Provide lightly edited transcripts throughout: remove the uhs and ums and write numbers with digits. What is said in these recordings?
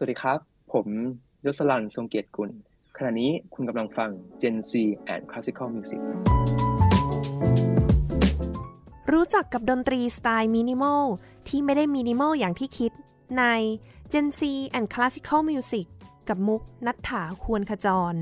สวัสดีครับผมยศรันทรงเกียรติกุลขณะนี้คุณกำลังฟัง Gen Z and Classical Music รู้จักกับดนตรีสไตล์มินิมอลที่ไม่ได้มินิมอลอย่างที่คิดใน Gen Z and Classical Music กับมุกณัฐฐา ควรขจร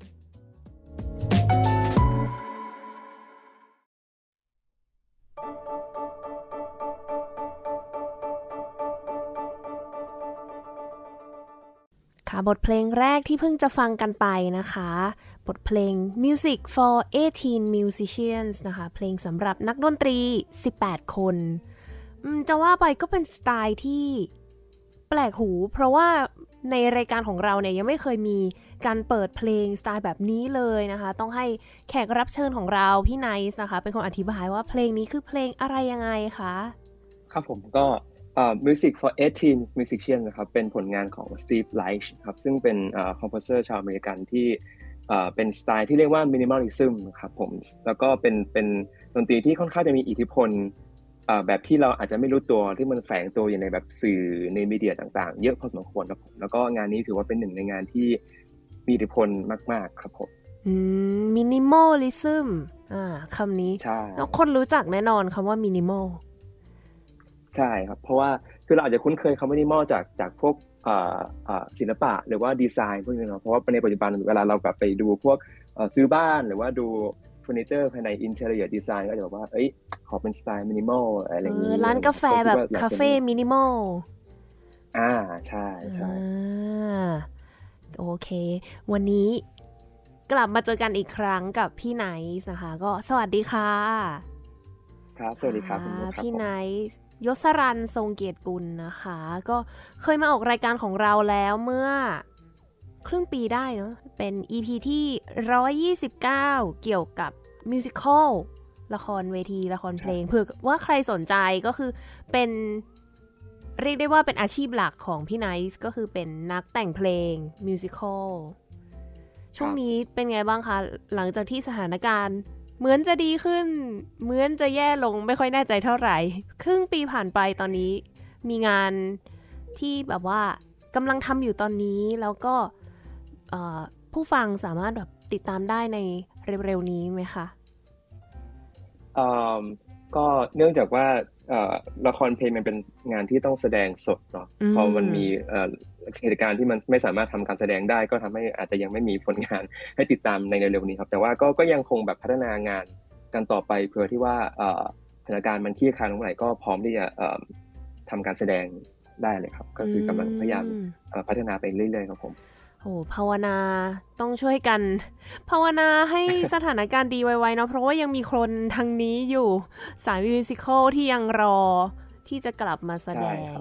ค่ะบทเพลงแรกที่เพิ่งจะฟังกันไปนะคะบทเพลง Music for 18 Musicians นะคะเพลงสำหรับนักดนตรี18คนจะว่าไปก็เป็นสไตล์ที่แปลกหูเพราะว่าในรายการของเราเนี่ยยังไม่เคยมีการเปิดเพลงสไตล์แบบนี้เลยนะคะต้องให้แขกรับเชิญของเราพี่ไนซ์นะคะเป็นคนอธิบายว่าเพลงนี้คือเพลงอะไรยังไงคะครับผมก็Music for 18 Musicians นะครับเป็นผลงานของ Steve Reich ครับซึ่งเป็นคอมโพเซอร์ชาวอเมริกันที่เป็นสไตล์ที่เรียกว่า Minimalism ครับผมแล้วก็เป็นดนตรีที่ค่อนข้างจะมีอิทธิพลแบบที่เราอาจจะไม่รู้ตัวที่มันแฝงตัวอยู่ในแบบสื่อในมีเดียต่างๆเยอะพอสมควรครับผมแล้วก็งานนี้ถือว่าเป็นหนึ่งในงานที่มีอิทธิพลมากๆครับผม Minimalism คำนี้ใช่แล้วคนรู้จักแน่นอนคำว่า Minimal ใช่ครับเพราะว่าคือเราอาจจะคุ้นเคยคำว่ามินิมอลจากพวกศิลปะหรือว่าดีไซน์พวกนี้เนาะเพราะว่าในปัจจุบันเวลาเราแบบไปดูพวกซื้อบ้านหรือว่าดูเฟอร์นิเจอร์ภายในอินเทอร์เนียดีไซน์ก็จะบอกว่าเอ้ยขอเป็นสไตล์มินิมอลอะไรอย่างนี้ร้านกาแฟแบบคาเฟ่มินิมอลใช่ใช่โอเควันนี้กลับมาเจอกันอีกครั้งกับพี่ไนซ์นะคะก็สวัสดีค่ะครับสวัสดีครับคุณมุกครับพี่ไนซ์ยศรันทรงเกียรติกุลนะคะก็เคยมาออกรายการของเราแล้วเมื่อครึ่งปีได้เนาะเป็น EP ที่129เกี่ยวกับมิวสิคอลละครเวทีละครเพลงเผื่อว่าใครสนใจก็คือเป็นเรียกได้ว่าเป็นอาชีพหลักของพี่ไนซ์ก็คือเป็นนักแต่งเพลงมิวสิคอลช่วงนี้เป็นไงบ้างคะหลังจากที่สถานการณ์เหมือนจะดีขึ้นเหมือนจะแย่ลงไม่ค่อยแน่ใจเท่าไหร่ครึ่งปีผ่านไปตอนนี้มีงานที่แบบว่ากำลังทำอยู่ตอนนี้แล้วก็ผู้ฟังสามารถแบบติดตามได้ในเร็วๆนี้ไหมคะก็เนื่องจากว่าละครเพลงมันเป็นงานที่ต้องแสดงสดเนาะพอมันมีเหตุการณ์ที่มันไม่สามารถทำการแสดงได้ก็ทำให้อาจจะยังไม่มีผลงานให้ติดตามในเร็วๆนี้ครับแต่ว่าก็ยังคงแบบพัฒนางานกันต่อไปเพื่อที่ว่าสถานการณ์มันคลี่คลายลงเมื่อไหร่ก็พร้อมที่จะทำการแสดงได้เลยครับก็คือกำลังพยายามพัฒนาไปเรื่อยๆครับผมโอ้ภาวนาต้องช่วยกันภาวนาให้สถานการณ์ดีไวๆเนาะเพราะว่ายังมีคนทางนี้อยู่สายมิวสิคอลที่ยังรอที่จะกลับมาแสดง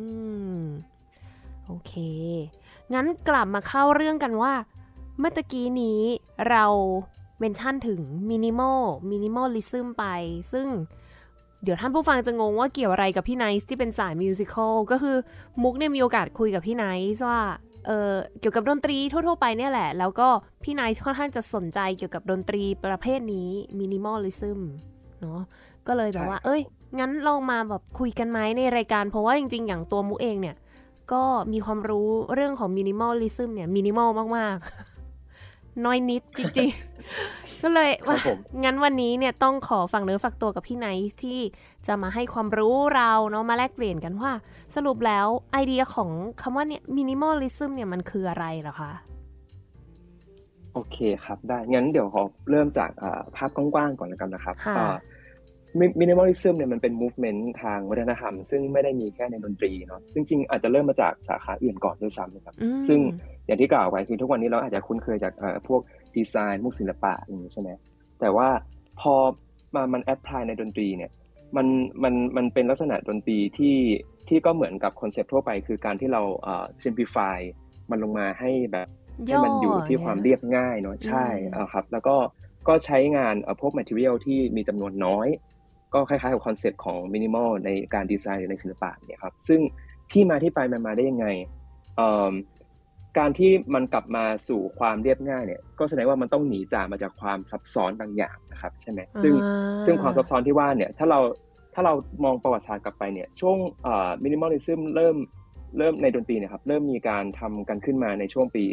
โอเคงั้นกลับมาเข้าเรื่องกันว่าเมื่อตะกี้นี้เราเมนชั่นถึงมินิมอลลิซึมไปซึ่งเดี๋ยวท่านผู้ฟังจะงงว่าเกี่ยวอะไรกับพี่ไนซ์ที่เป็นสายมิวสิคอลก็คือมุกเนี่ยมีโอกาสคุยกับพี่ไนซ์ว่าเกี่ยวกับดนตรีทั่วๆไปเนี่ยแหละแล้วก็พี่ไนซ์ค่อนข้างจะสนใจเกี่ยวกับดนตรีประเภทนี้มินิมอลลิซึมเนาะก็เลยแบบว่างั้นลองมาแบบคุยกันไหมในรายการเพราะว่าจริงๆอย่างตัวมุกเองเนี่ยก็มีความรู้เรื่องของมินิมอลลิซึมเนี่ยมินิมอลมากๆน้อยนิดจริงๆก็เลยว่างั้นวันนี้เนี่ยต้องขอฝากเนื้อฝากตัวกับพี่ไนซ์ที่จะมาให้ความรู้เราเนาะมาแลกเปลี่ยนกันว่าสรุปแล้วไอเดียของคำว่าเนี่ยมินิมอลลิซึมเนี่ยมันคืออะไรเหรอคะโอเคครับได้งั้นเดี๋ยวขอเริ่มจากภาพกว้างๆก่อนแล้วกันนะครับมินิมอลิซึมเนี่ยมันเป็น movement ทางวัฒนธรรมซึ่งไม่ได้มีแค่ในดนตรีเนาะจริงๆอาจจะเริ่มมาจากสาขาอื่นก่อนด้วยซ้ำนะครับซึ่งอย่างที่กล่าวไว้คือทุกวันนี้เราอาจจะคุ้นเคยจากพวกดีไซน์พวกศิลปะอย่างนี้ใช่ไหมแต่ว่าพอมันแอพพลายในดนตรีเนี่ยมันเป็นลักษณะดนตรีที่ก็เหมือนกับคอนเซ็ปต์ทั่วไปคือการที่เราsimplify มันลงมาให้แบบให้มันอยู่ที่ความเรียบง่ายเนาะใช่ครับแล้วก็ใช้งานพวก material ที่มีจำนวนน้อยก็คล้ายๆกับคอนเซ็ปต์ของมินิมอลในการดีไซน์หรือในศิลปะเนี่ยครับซึ่งที่มาที่ไปมันมาได้ยังไงการที่มันกลับมาสู่ความเรียบง่ายเนี่ยก็แสดงว่ามันต้องหนีมาจากความซับซ้อนบางอย่างนะครับใช่ไหมซึ่งความซับซ้อนที่ว่าเนี่ยถ้าเรามองประวัติศาสตร์กลับไปเนี่ยช่วงมินิมอลลิซึมเเริ่มในดนตรีเนี่ยครับเริ่มมีการทำกันขึ้นมาในช่วงปี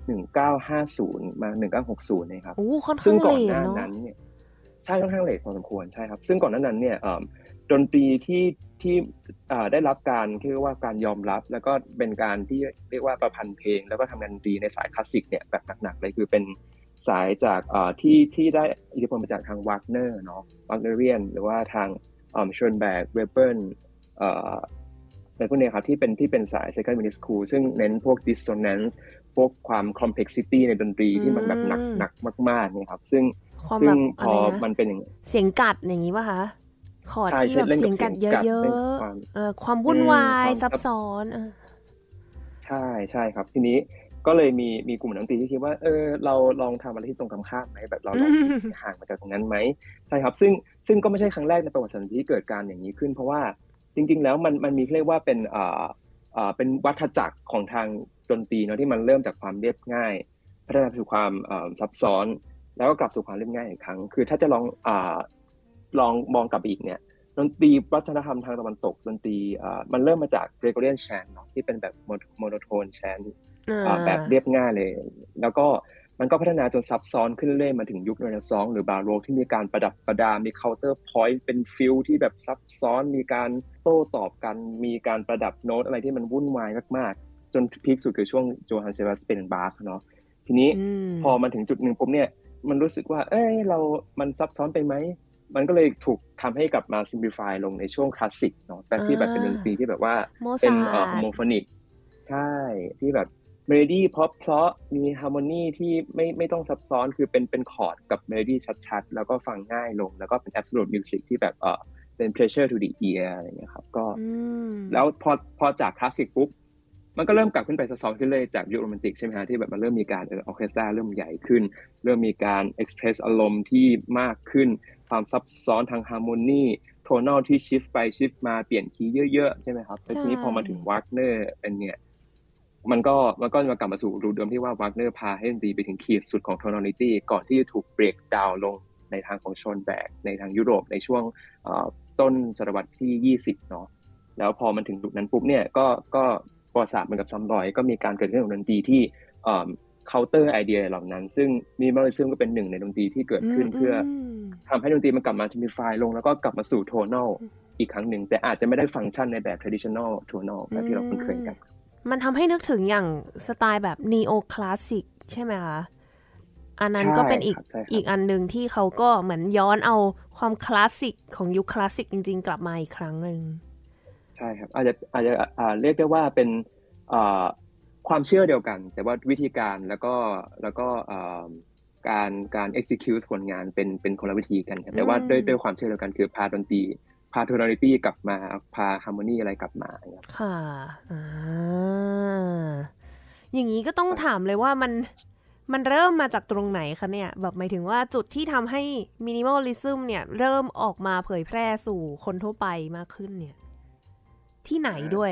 1950มา1960นะครับค่อนซึ่ข้างงก่อนหเลทน้าเนาะนั้นเนี่ยใช่ค่อนข้างเลทพอสมควรใช่ครับซึ่งก่อนหน้านั้นเนี่ยดนตรีที่ได้รับการเรียกว่าการยอมรับแล้วก็เป็นการที่เรียกว่าประพันธ์เพลงแล้วก็ทำงานดนตรีในสายคลาสสิกเนี่ยแบบหนักๆเลยคือเป็นสายจากที่ได้อิทธิพลมาจากทางวากเนอร์เนาะวากเนเรียนหรือว่าทางชอนแบกเวเบิลในพวกนี้ครับที่เป็นสาย second unit school ซึ่งเน้นพวก dissonance พวกความ complexity ในดนตรีที่มันแบบหนักมากๆเนี่ยครับซึ่งพอมันเป็นอย่างเสียงกัดอย่างนี้ป่ะคะคอร์ดที่แบบเสียงกัดเยอะๆความวุ่นวายซับซ้อนใช่ครับทีนี้ก็เลยมีกลุ่มดนตรีที่คิดว่าเราลองทำอะไรที่ตรงกันข้ามไหมแบบเราลองห่างมาจากตรงนั้นไหมใช่ครับซึ่งก็ไม่ใช่ครั้งแรกในประวัติศาสตร์ที่เกิดการอย่างนี้ขึ้นเพราะว่าจริงๆแล้วมันมีเรียกว่าเป็นวัฏจักรของทางดนตรีเนาะที่มันเริ่มจากความเรียบง่ายพัฒนาไปสู่ความซับซ้อนแล้วก็กลับสู่ความเรียบง่ายอีกครั้งคือถ้าจะลองมองกลับอีกเนี่ยดนตรีวัฒนธรรมทางตะวันตกดนตรีมันเริ่มมาจาก Gregorian chant เนาะที่เป็นแบบโมโนโทน chant แบบเรียบง่ายเลยแล้วก็มันก็พัฒนาจนซับซ้อนขึ้นเรื่อยมาถึงยุคเรเนซองส์หรือบาโรกที่มีการประดับประดามีเคาน์เตอร์พอยต์เป็นฟิลที่แบบซับซ้อนมีการโต้ตอบกันมีการประดับโน้ตอะไรที่มันวุ่นวายมากๆจนพีคสุดคือช่วงโจฮันเซบาสเตียนบาคเนาะทีนี้พอมันถึงจุดหนึ่งปุ๊บเนี่ยมันรู้สึกว่ามันซับซ้อนไปไหมมันก็เลยถูกทำให้กลับมาซิมพลิฟายลงในช่วงคลาสสิกเนาะแต่ที่แบบเป็นดนตรีที่แบบว่าเป็นโฮโมโฟนิกใช่ที่แบบเมโลดี้เพราะมีฮาร์โมนีที่ไม่ต้องซับซ้อนคือเป็นคอร์ดกับเมโลดี้ชัดๆแล้วก็ฟังง่ายลงแล้วก็เป็น absolute music ที่แบบเป็น pleasure to the ear อะไรอย่างเงี้ยครับก็แล้วพอจากคลาสสิกปุ๊บมันก็เริ่มกลับขึ้นไปซับซ้อนขึ้นเลยจากยุคโรแมนติกใช่ไหมฮะที่แบบมันเริ่มมีการออเคสตราเริ่มใหญ่ขึ้นเริ่มมีการ express อารมณ์ที่มากขึ้นความซับซ้อนทางฮาร์โมนีโทนอลที่ชิฟไปชิฟมาเปลี่ยนคีย์เยอะๆใช่ไหมครับแต่ทีนี้พอมาถึงวากเนอร์เป็นเนี่ยมันก็มากลับมาสู่รูเดิมที่ว่าวากเนอร์พาให้ดนตรีไปถึงขีดสุดของโทนอลิตี้ก่อนที่จะถูกเบรกดาวน์ลงในทางของชอนแบกในทางยุโรปในช่วงต้นศตวรรษที่20เนาะแล้วพอมันถึงจุดนั้นปุ๊บเนี่ยก็ประวัติศาสตร์เหมือนกับซ้ำรอยก็มีการเกิดขึ้นของดนตรีที่เคาน์เตอร์ไอเดียเหล่านั้นซึ่งมินิมอลิซึมก็เป็นหนึ่งในดนตรีที่เกิดขึ้นเพื่อทำให้ดนตรีมันกลับมาซิมพลิฟายลงแล้วก็กลับมาสู่โทนอลอีกครั้งหนึ่งแต่อาจจะไม่ได้ฟังก์ชันในแบบ traditional tonal แบบที่เราคุ้นเคยกันมันทำให้นึกถึงอย่างสไตล์แบบนีโอคลาสสิกใช่ไหมคะอันนั้นก็เป็นอีกอันหนึ่งที่เขาก็เหมือนย้อนเอาความคลาสสิกของยุคคลาสสิกจริงๆกลับมาอีกครั้งหนึ่งใช่ครับอาจจะเรียกได้ว่าเป็นความเชื่อเดียวกันแต่ว่าวิธีการแล้วก็การ execute ผลงานเป็นคนละวิธีกันครับแต่ว่าด้วยความเชื่อเดียวกันคือพาดนตรีพา tonality กลับมาพา harmony อะไรกลับมาค่ะอย่างนี้ก็ต้องถามเลยว่ามันเริ่มมาจากตรงไหนคะเนี่ยแบบหมายถึงว่าจุดที่ทำให้มินิมอลลิซึมเนี่ยเริ่มออกมาเผยแพร่สู่คนทั่วไปมากขึ้นเนี่ยที่ไหนด้วย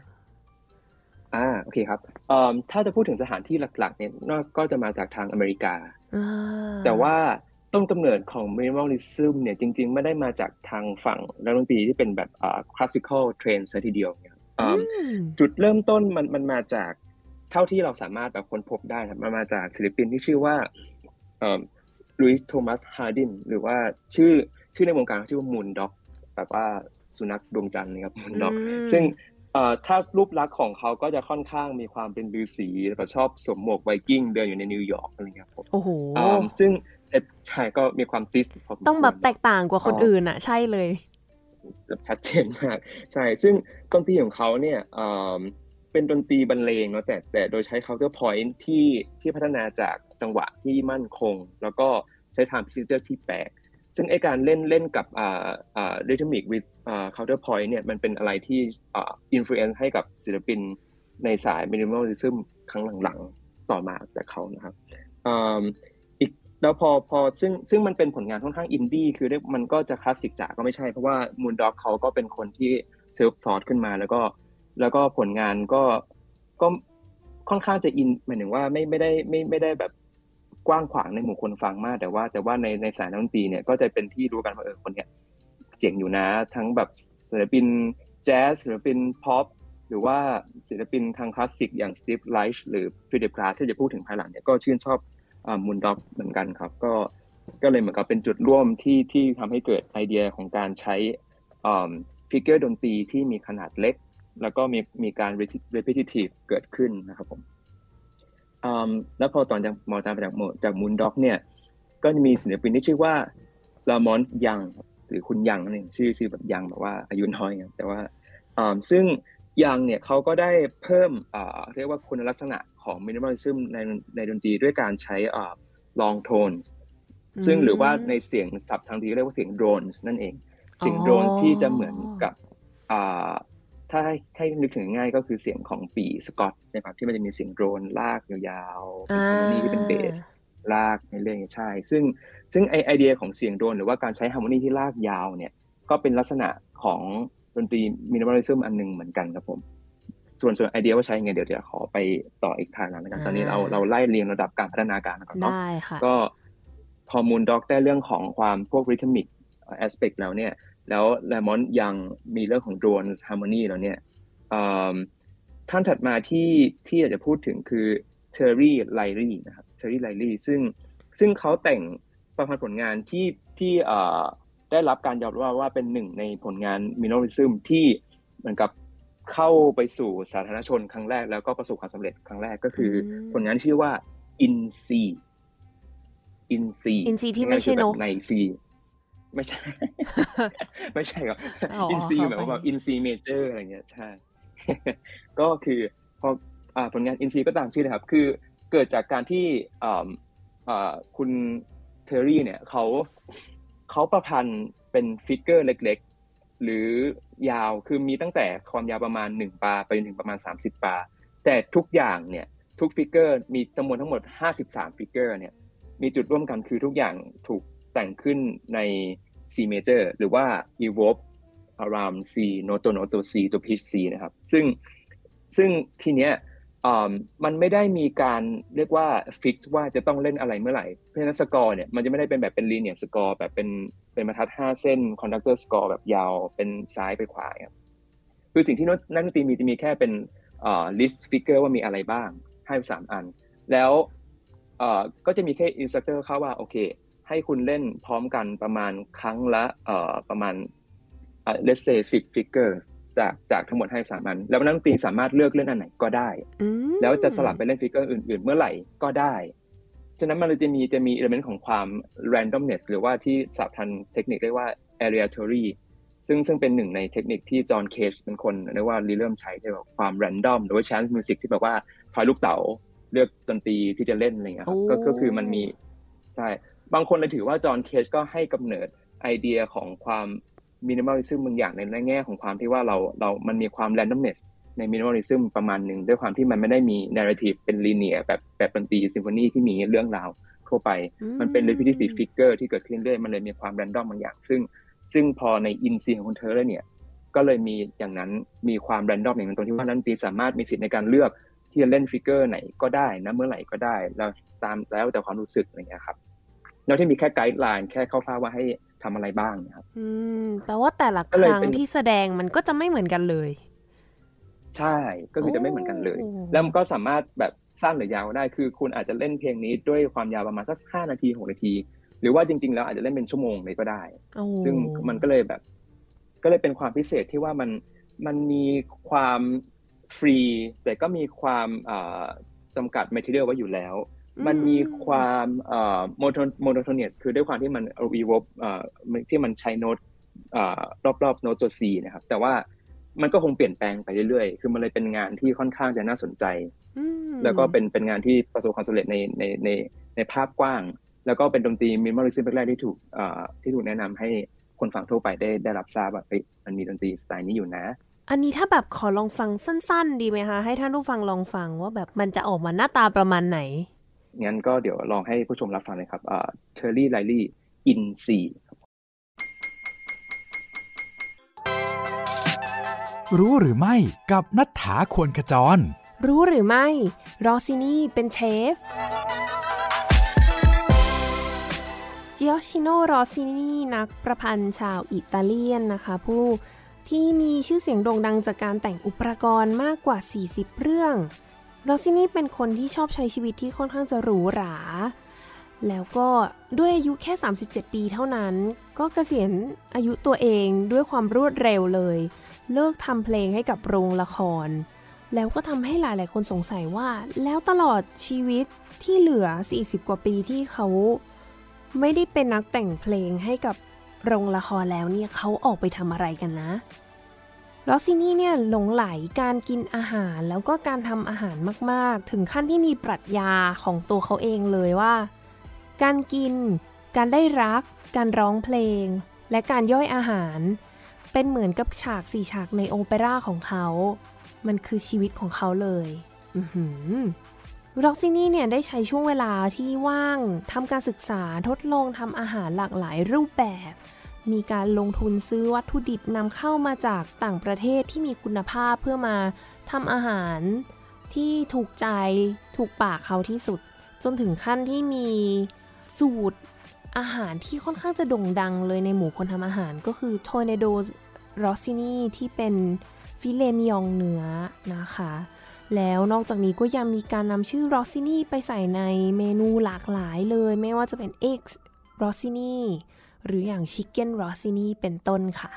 โอเคครับถ้าจะพูดถึงสถานที่หลักๆเนี่ยก็จะมาจากทางอเมริกาแต่ว่าต้นกำเนิดของ minimalism เนี่ยจริงๆไม่ได้มาจากทางฝั่งนักดนตรีที่เป็นแบบclassical trend ซะทีเดียวเนี่ยจุดเริ่มต้นมันมาจากเท่าที่เราสามารถแบบค้นพบได้ครับมันมาจากศิลปินที่ชื่อว่าลุยส์โทมัสฮาร์ดินหรือว่าชื่อในวงการชื่อว่ามูนด็อกแบบว่าสุนัขดวงจันทร์นะครับมูนด็อกซึ่งถ้ารูปลักษณ์ของเขาก็จะค่อนข้างมีความเป็นฤาษีแล้วก็ชอบสวมหมวกไวกิ้งเดินอยู่ในนิวยอร์กอะไรเงี้ยครับโอ้โหซึ่งใช่ก็มีความติสพอสมควรต้องแบบแตกต่างกว่าคนอื่นอ่ะใช่เลยชัดเจนมากใช่ซึ่งดนตรีของเขาเนี่ยเป็นดนตรีบรรเลงเนาะแต่โดยใช้ counterpoint ที่พัฒนาจากจังหวะที่มั่นคงแล้วก็ใช้ time signature ที่แปลกซึ่งไอการเล่นกับrhythmic with counterpoint เนี่ยมันเป็นอะไรที่influence ให้กับศิลปินในสาย minimalism ครั้งหลังๆต่อมาจากเขานะครับอีกแล้วพอซึ่งมันเป็นผลงานค่อนข้างอินดี้คือมันก็จะคลาสสิกจ๋าก็ไม่ใช่เพราะว่า Moondog เขาก็เป็นคนที่ self taught ขึ้นมาแล้วก็ผลงานก็ค่อนข้างจะอินหมายถึงว่าไม่ได้แบบกว้างขวางในหมู่คนฟังมากแต่ว่าในสายดนตรีเนี่ยก็จะเป็นที่รู้กันว่าคนเนี้ยเจ๋งอยู่นะทั้งแบบศิลปินแจ๊สศิลปินพ็อปหรือว่าศิลปินทางคลาสสิกอย่างสตีฟไลช์หรือฟิลิปกลาสที่จะพูดถึงภายหลังเนี่ยก็ชื่นชอบมูนด็อกเหมือนกันครับก็เลยเหมือนกับเป็นจุดร่วมที่ทำให้เกิดไอเดียของการใช้ฟิกเกอร์ดนตรีที่มีขนาดเล็กแล้วก็มีการ repetitive เกิดขึ้นนะครับผมแล้วพอตอนมองตามไปจากมูนด็อกเนี่ยก็จะมีศิลปินที่ชื่อว่าลามอนยังหรือคุณยังนั่นเองชื่อแบบยังแบบว่าอายุน้อยแต่ว่าซึ่งยังเนี่ยเขาก็ได้เพิ่มเรียกว่าคุณลักษณะของมินิมอลิซึมในดนตรีด้วยการใช้long tones ซึ่งหรือว่าในเสียงศัพท์ทางดนตรีเรียกว่าเสียงโดรนส์นั่นเองเสียงโดรนที่จะเหมือนกับถ้าให้นึกถึงง่ายก็คือเสียงของปีสกอตใช่ไหมครับที่มันจะมีเสียงโดรนลากยาวๆเป็นฮาร์โมนีที่เป็นเบสลากในเรื่องใช่ซึ่งไอเดียของเสียงโดรนหรือว่าการใช้ฮาร์โมนีที่ลากยาวเนี่ยก็เป็นลักษณะของดนตรีมินิมอลิซึมอันนึงเหมือนกันครับผมส่วนไอเดียว่าใช้ยังไงเดี๋ยวขอไปต่ออีกทางนึงกันตอนนี้เราไล่เรียงระดับการพัฒนาการก่อนเนาะก็พอมูนด็อกได้เรื่องของความพวกริทึมิกแอสเปกต์แล้วเนี่ยแล้วแลมอนยังมีเรื่องของโดรนฮาร์โมนีแล้วเนี่ยท่านถัดมาที่อยากจะพูดถึงคือเทอร์รี่ไลลี่นะครับเทอร์รี่ไลลี่ซึ่งเขาแต่งประพันธ์ผลงานที่ได้รับการยอมรับว่าเป็นหนึ่งในผลงานมินิมอลิซึมที่เหมือนกับเข้าไปสู่สาธารณชนครั้งแรกแล้วก็ประสบความสำเร็จครั้งแรกก็คือผลงานชื่อว่าอินซีที่ไม่ใช่นกในซีไม่ใช่ ไม่ใช่ครับอินซีแบบว่าอินซีเมเจอร์อะไรเงี้ยใช่ ก็คือพอผลงานอินซีก็ตามชื่อนะครับคือเกิดจากการที่คุณเทอร์รี่เนี่ยเขาประพันธ์เป็นฟิกเกอร์เล็กๆหรือยาวคือมีตั้งแต่ความยาวประมาณ1 บาร์ไปจนถึงประมาณ30 บาร์แต่ทุกอย่างเนี่ยทุกฟิกเกอร์มีจำนวนทั้งหมด53ฟิกเกอร์เนี่ยมีจุดร่วมกันคือทุกอย่างถูกแต่งขึ้นใน C major หรือว่า evoke around C note C ตัว pitch C นะครับซึ่งทีเนี้ยมันไม่ได้มีการเรียกว่าฟิกซ์ว่าจะต้องเล่นอะไรเมื่อไหร่เพราะฉะนั้นสกอร์เนี่ยมันจะไม่ได้เป็นแบบเป็น linear score แบบเป็นบรรทัด5 เส้น conductor score แบบยาวเป็นซ้ายไปขวาครับคือสิ่งที่นักดนตรีจะมีแค่เป็นlist figure ว่ามีอะไรบ้างให้3 อันแล้วก็จะมีแค่ instructor เข้าว่าโอเคให้คุณเล่นพร้อมกันประมาณครั้งละประมาณlet's say 10 figuresจากทั้งหมดให้3 อันแล้วนักดนตรีสามารถเลือกเล่นอันไหนก็ได้แล้วจะสลับไปเล่นฟิกเกอร์อื่นๆเมื่อไหร่ก็ได้ฉะนั้นมันจะมี element ของความ randomness หรือว่าที่ศัพท์ทางเทคนิคเรียกว่า aleatory ซึ่งเป็นหนึ่งในเทคนิคที่จอห์นเคจเป็นคนเรียกว่าเริ่มใช้ที่แบบความ random หรือว่า chance music ที่แบบว่าทอยลูกเต๋าเลือกดนตรีที่จะเล่นอะไรเงี้ยครับก็คือมันมีใช่บางคนเลยถือว่าจอห์นเคจก็ให้กำเนิดไอเดียของความมินิมอลิซึมบางอย่างในแง่ของความที่ว่ามันมีความ randomness ในมินิมอลิซึมประมาณหนึ่งด้วยความที่มันไม่ได้มี narrative เป็น linear แบบดนตรีซิมโฟนีที่มีเรื่องราวทั่วไปมันเป็น repetitive figure ที่เกิดขึ้นเรื่อยมันเลยมีความ random บางอย่างซึ่งพอในอินซีของคุณเธอแล้วเนี่ยก็เลยมีอย่างนั้นมีความ random อย่างนั้นตรงที่ว่านักดนตรีสามารถมีสิทธิ์ในการเลือกที่จะเล่นฟิกเกอร์ไหนก็ได้นะเมื่อไหร่ก็ได้แล้วแต่ความรู้สึกอะไรอย่างเงี้ยครับแล้วที่มีแค่ไกด์ไลน์แค่คร่าวๆว่าให้ทำอะไรบ้างนะครับแปลว่าแต่ละครั้งที่แสดงมันก็จะไม่เหมือนกันเลยใช่ก็คือจะไม่เหมือนกันเลยแล้วมันก็สามารถแบบสั้นหรือยาวได้คือคุณอาจจะเล่นเพลงนี้ด้วยความยาวประมาณสัก5 นาที6 นาทีหรือว่าจริงๆแล้วอาจจะเล่นเป็นชั่วโมงเลยก็ได้ซึ่งมันก็เลยเป็นความพิเศษที่ว่ามันมีความฟรีแต่ก็มีความจำกัด material ไว้อยู่แล้วมันมีความmonotonous คือด้วยความที่มัน evoke ที่มันใช้โน้ตรอบๆโน้ตตัว C นะครับแต่ว่ามันก็คงเปลี่ยนแปลงไปเรื่อยๆคือมันเลยเป็นงานที่ค่อนข้างจะน่าสนใจแล้วก็เป็นงานที่ประสบความสำเร็จในภาพกว้างแล้วก็เป็นดนตรีมินิมอลิซึมแรกๆที่ถูกแนะนำให้คนฟังทั่วไปได้รับทราบว่ามันมีดนตรีสไตล์นี้อยู่นะอันนี้ถ้าแบบขอลองฟังสั้นๆดีไหมคะให้ท่านผู้ฟังลองฟังว่าแบบมันจะออกมาหน้าตาประมาณไหนงั้นก็เดี๋ยวลองให้ผู้ชมรับฟังเลยครับเทอร์รี่ไลลี่อินซีรู้หรือไม่กับณัฐฐา ควรขจรรู้หรือไม่รอซินีเป็นเชฟจิโอชิโน รอซินีนักประพันธ์ชาวอิตาเลียนนะคะผู้ที่มีชื่อเสียงโด่งดังจากการแต่งอุปกรณ์มากกว่า40เรื่องโรซินี่เป็นคนที่ชอบใช้ชีวิตที่ค่อนข้างจะหรูหราแล้วก็ด้วยอายุแค่37ปีเท่านั้นก็เกษียณอายุตัวเองด้วยความรวดเร็วเลยเลิกทำเพลงให้กับโรงละครแล้วก็ทำให้หลายๆคนสงสัยว่าแล้วตลอดชีวิตที่เหลือ40กว่าปีที่เขาไม่ได้เป็นนักแต่งเพลงให้กับโรงละครแล้วเนี่ยเขาออกไปทำอะไรกันนะโรซินี่เนี่ยหลงไหลการกินอาหารแล้วก็การทำอาหารมากๆถึงขั้นที่มีปรัชญาของตัวเขาเองเลยว่าการกินการได้รักการร้องเพลงและการย่อยอาหารเป็นเหมือนกับฉาก4ฉากในโอเปร่าของเขามันคือชีวิตของเขาเลยร็อกซินี่เนี่ยได้ใช้ช่วงเวลาที่ว่างทำการศึกษาทดลองทำอาหารหลากหลายรูปแบบมีการลงทุนซื้อวัตถุดิบนำเข้ามาจากต่างประเทศที่มีคุณภาพเพื่อมาทำอาหารที่ถูกใจถูกปากเขาที่สุดจนถึงขั้นที่มีสูตรอาหารที่ค่อนข้างจะโด่งดังเลยในหมู่คนทำอาหารก็คือ Tornado Rossini ที่เป็นฟิเลมิยองเนื้อนะคะแล้วนอกจากนี้ก็ยังมีการนำชื่อ Rossini ไปใส่ในเมนูหลากหลายเลยไม่ว่าจะเป็น Eggs Rossini หรืออย่าง Chicken Rossini เป็นต้นค่ะ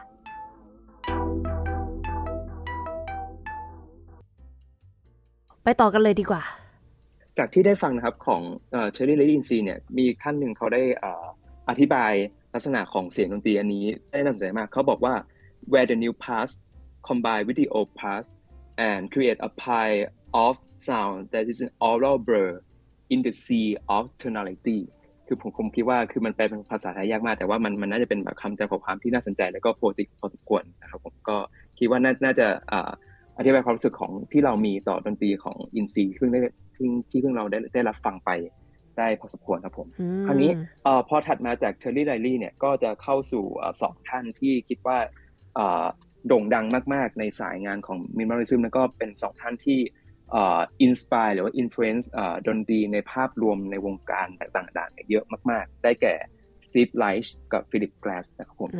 ไปต่อกันเลยดีกว่าจากที่ได้ฟังนะครับของCherry Lady In C เนี่ยมีท่านหนึ่งเขาได้อธิบายลักษณะของเสียงดนตรีอันนี้ได้น่าสนใจมากเขาบอกว่า where the new past combine with the old past and create a pile of sound that is an aural blur in the sea of tonality คือผมคิดว่าคือมันแปลเป็นภาษาไทยยากมากแต่ว่ามันน่าจะเป็นแบบคำใจความที่น่าสนใจแล้วก็โพติกพอสมควรนะครับผมก็คิดว่าน่าจะอธิบายความรู้สึกของที่เรามีต่อดนตรีของอินซีที่เพิ่งเราได้รับฟังไปได้พอสมควรครับผมคราวนี้พอถัดมาจากเทอร์รี่ไลลี่เนี่ยก็จะเข้าสู่2ท่านที่คิดว่าโด่งดังมากๆในสายงานของมินิมอลิซึมแล้วก็เป็น2ท่านที่อินสไปร์หรือว่าอินฟลูเอนซ์ดนตรีในภาพรวมในวงการต่างๆเยอะมากๆได้แก่สตีฟไลช์กับฟิลิป กลาสนะครับผม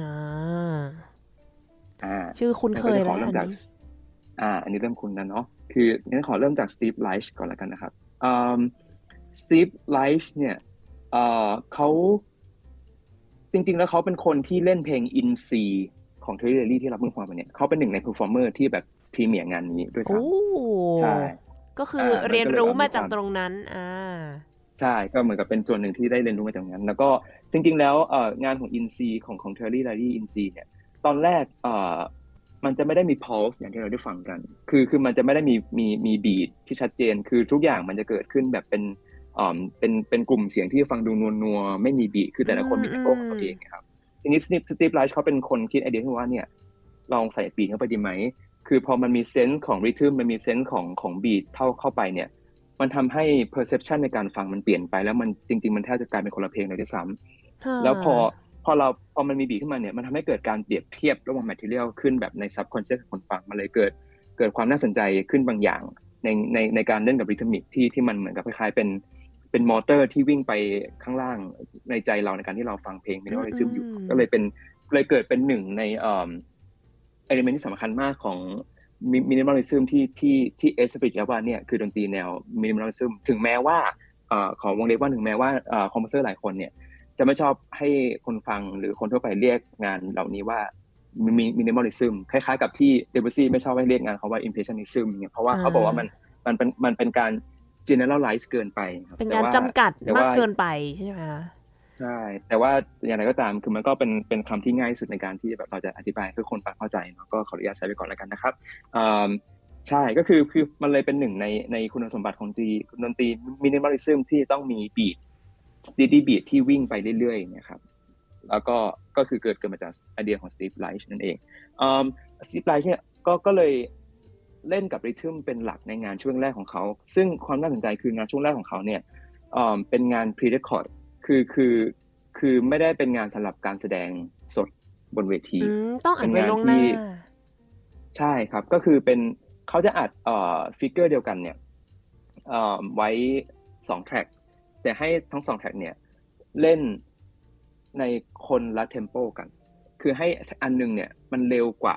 ชื่อคุ้นเคยแล้วอันนี้เริ่มคุ้นแล้วเนาะคืองั้นขอเริ่มจากสตีฟไลช์ก่อนแล้วกันนะครับสตีฟไลช์เนี่ยเขาจริงๆแล้วเขาเป็นคนที่เล่นเพลงอินซีของเทอร์รี่ที่เราเพิ่งฟังไปเนี่ยเขาเป็นหนึ่งในเพอร์ฟอร์เมอร์ที่แบบพรีเมียร์งานนี้ด้วยซ้ำใช่ก็คือเรียนรู้มาจากตรงนั้นใช่ก็เหมือนกับเป็นส่วนหนึ่งที่ได้เรียนรู้มาจากนั้นแล้วก็จริงๆแล้วงานของอินซีของเทอร์รี่อินซีเนี่ยตอนแรกมันจะไม่ได้มี pulse อย่างที่เราได้ฟังกันคือมันจะไม่ได้มีบีทที่ชัดเจนคือทุกอย่างมันจะเกิดขึ้นแบบเป็นกลุ่มเสียงที่ฟังดูนัวๆไม่มีบีทคือแต่ละคนมีเทมโปของตัวเองครับทีนี้สตีฟไลช์เขาเป็นคนคิดไอเดียที่ว่าเนี่ยลองใส่บีทเข้าไปดีไหมคือพอมันมีเซนส์ของริทึมมันมีเซนส์ของบีทเข้าไปเนี่ยมันทำให้ perception ในการฟังมันเปลี่ยนไปแล้วมันจริงๆมันแทบจะกลายเป็นคนละเพลงเลยด้วยซ้ำแล้วพอมันมีบีทขึ้นมาเนี่ยมันทำให้เกิดการเปรียบเทียบระหว่าง material ขึ้นแบบใน subconscious ของคนฟังมันเลยเกิดความน่าสนใจขึ้นบางอย่างในการเล่นกับริทึมิกที่มันเหมือนกับคล้ายๆเป็นมอเตอร์ที่วิ่งไปข้างล่างในใจเราในการที่เราฟังเพลงมินิมอลิซึมอยู่ก็เลยเกิดเป็นหนึ่งในเอลิเมนต์ที่สำคัญมากของมินิมอลิซึมที่เอสเปริจว่าเนี่ยคือดนตรีแนวมินิมอลิซึมถึงแม้ว่าขอวงเล็บว่าถึงแม้ว่าคอมโพเซอร์หลายคนเนี่ยจะไม่ชอบให้คนฟังหรือคนทั่วไปเรียกงานเหล่านี้ว่ามินิมอลิซึมคล้ายๆกับที่เดบิวซี่ไม่ชอบให้เรียกงานเขาว่าอิมเพรสชันนิซึมเนี่ยเพราะว่าเขาบอกว่ามันเป็นการ generalize เกินไปเป็นการจำกัดมากเกินไปใช่ไหมคะใช่แต่ว่าอย่างไรก็ตามคือมันก็เป็นคำที่ง่ายสุดในการที่แบบเราจะอธิบายให้คนฟังเข้าใจเนาะก็ขออนุญาตใช้ไปก่อนแล้วกันนะครับใช่ก็คือมันเลยเป็นหนึ่งในคุณสมบัติของดนตรีมินิมอลิซึมที่ต้องมีบีทsteady beat ที่วิ่งไปเรื่อยๆนะครับแล้วก็คือเกิดมาจากไอเดียของสตีฟไลช์นั่นเองสตีฟไลช์เนี่ยก็เลยเล่นกับริทึมเป็นหลักในงานช่วงแรกของเขาซึ่งความน่าสนใจคืองานช่วงแรกของเขาเนี่ยเป็นงาน pre-record คือไม่ได้เป็นงานสำหรับการแสดงสดบนเวทีต้องอัดไว้ล่วงหน้าใช่ครับก็คือเป็นเขาจะอัดฟิกเกอร์เดียวกันเนี่ยไว้2 แทร็กแต่ให้ทั้ง2 แทร็กเนี่ยเล่นในคนละเทมโปกันคือให้อันนึงเนี่ยมันเร็วกว่า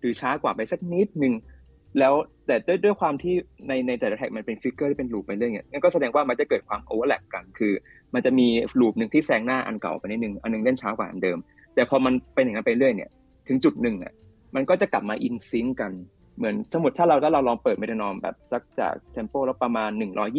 หรือช้ากว่าไปสักนิดนึงแล้วแต่ด้วยความที่ในแต่ละแท็กมันเป็นฟิกเกอร์ที่เป็นลูปไปเรื่อยงั้นก็แสดงว่ามันจะเกิดความโอเวอร์แลปกันคือมันจะมีลูปนึงที่แซงหน้าอันเก่าไปนิดนึงอันนึงเล่นช้ากว่าอันเดิมแต่พอมันเป็นอย่างนั้นไปเรื่อยเนี่ยถึงจุดหนึ่งอ่ะมันก็จะกลับมาอินซิงค์กันเหมือนสมมติถ้าเราลองเปิดเมทานอมแบบจากเทมโปแล้วประมาณ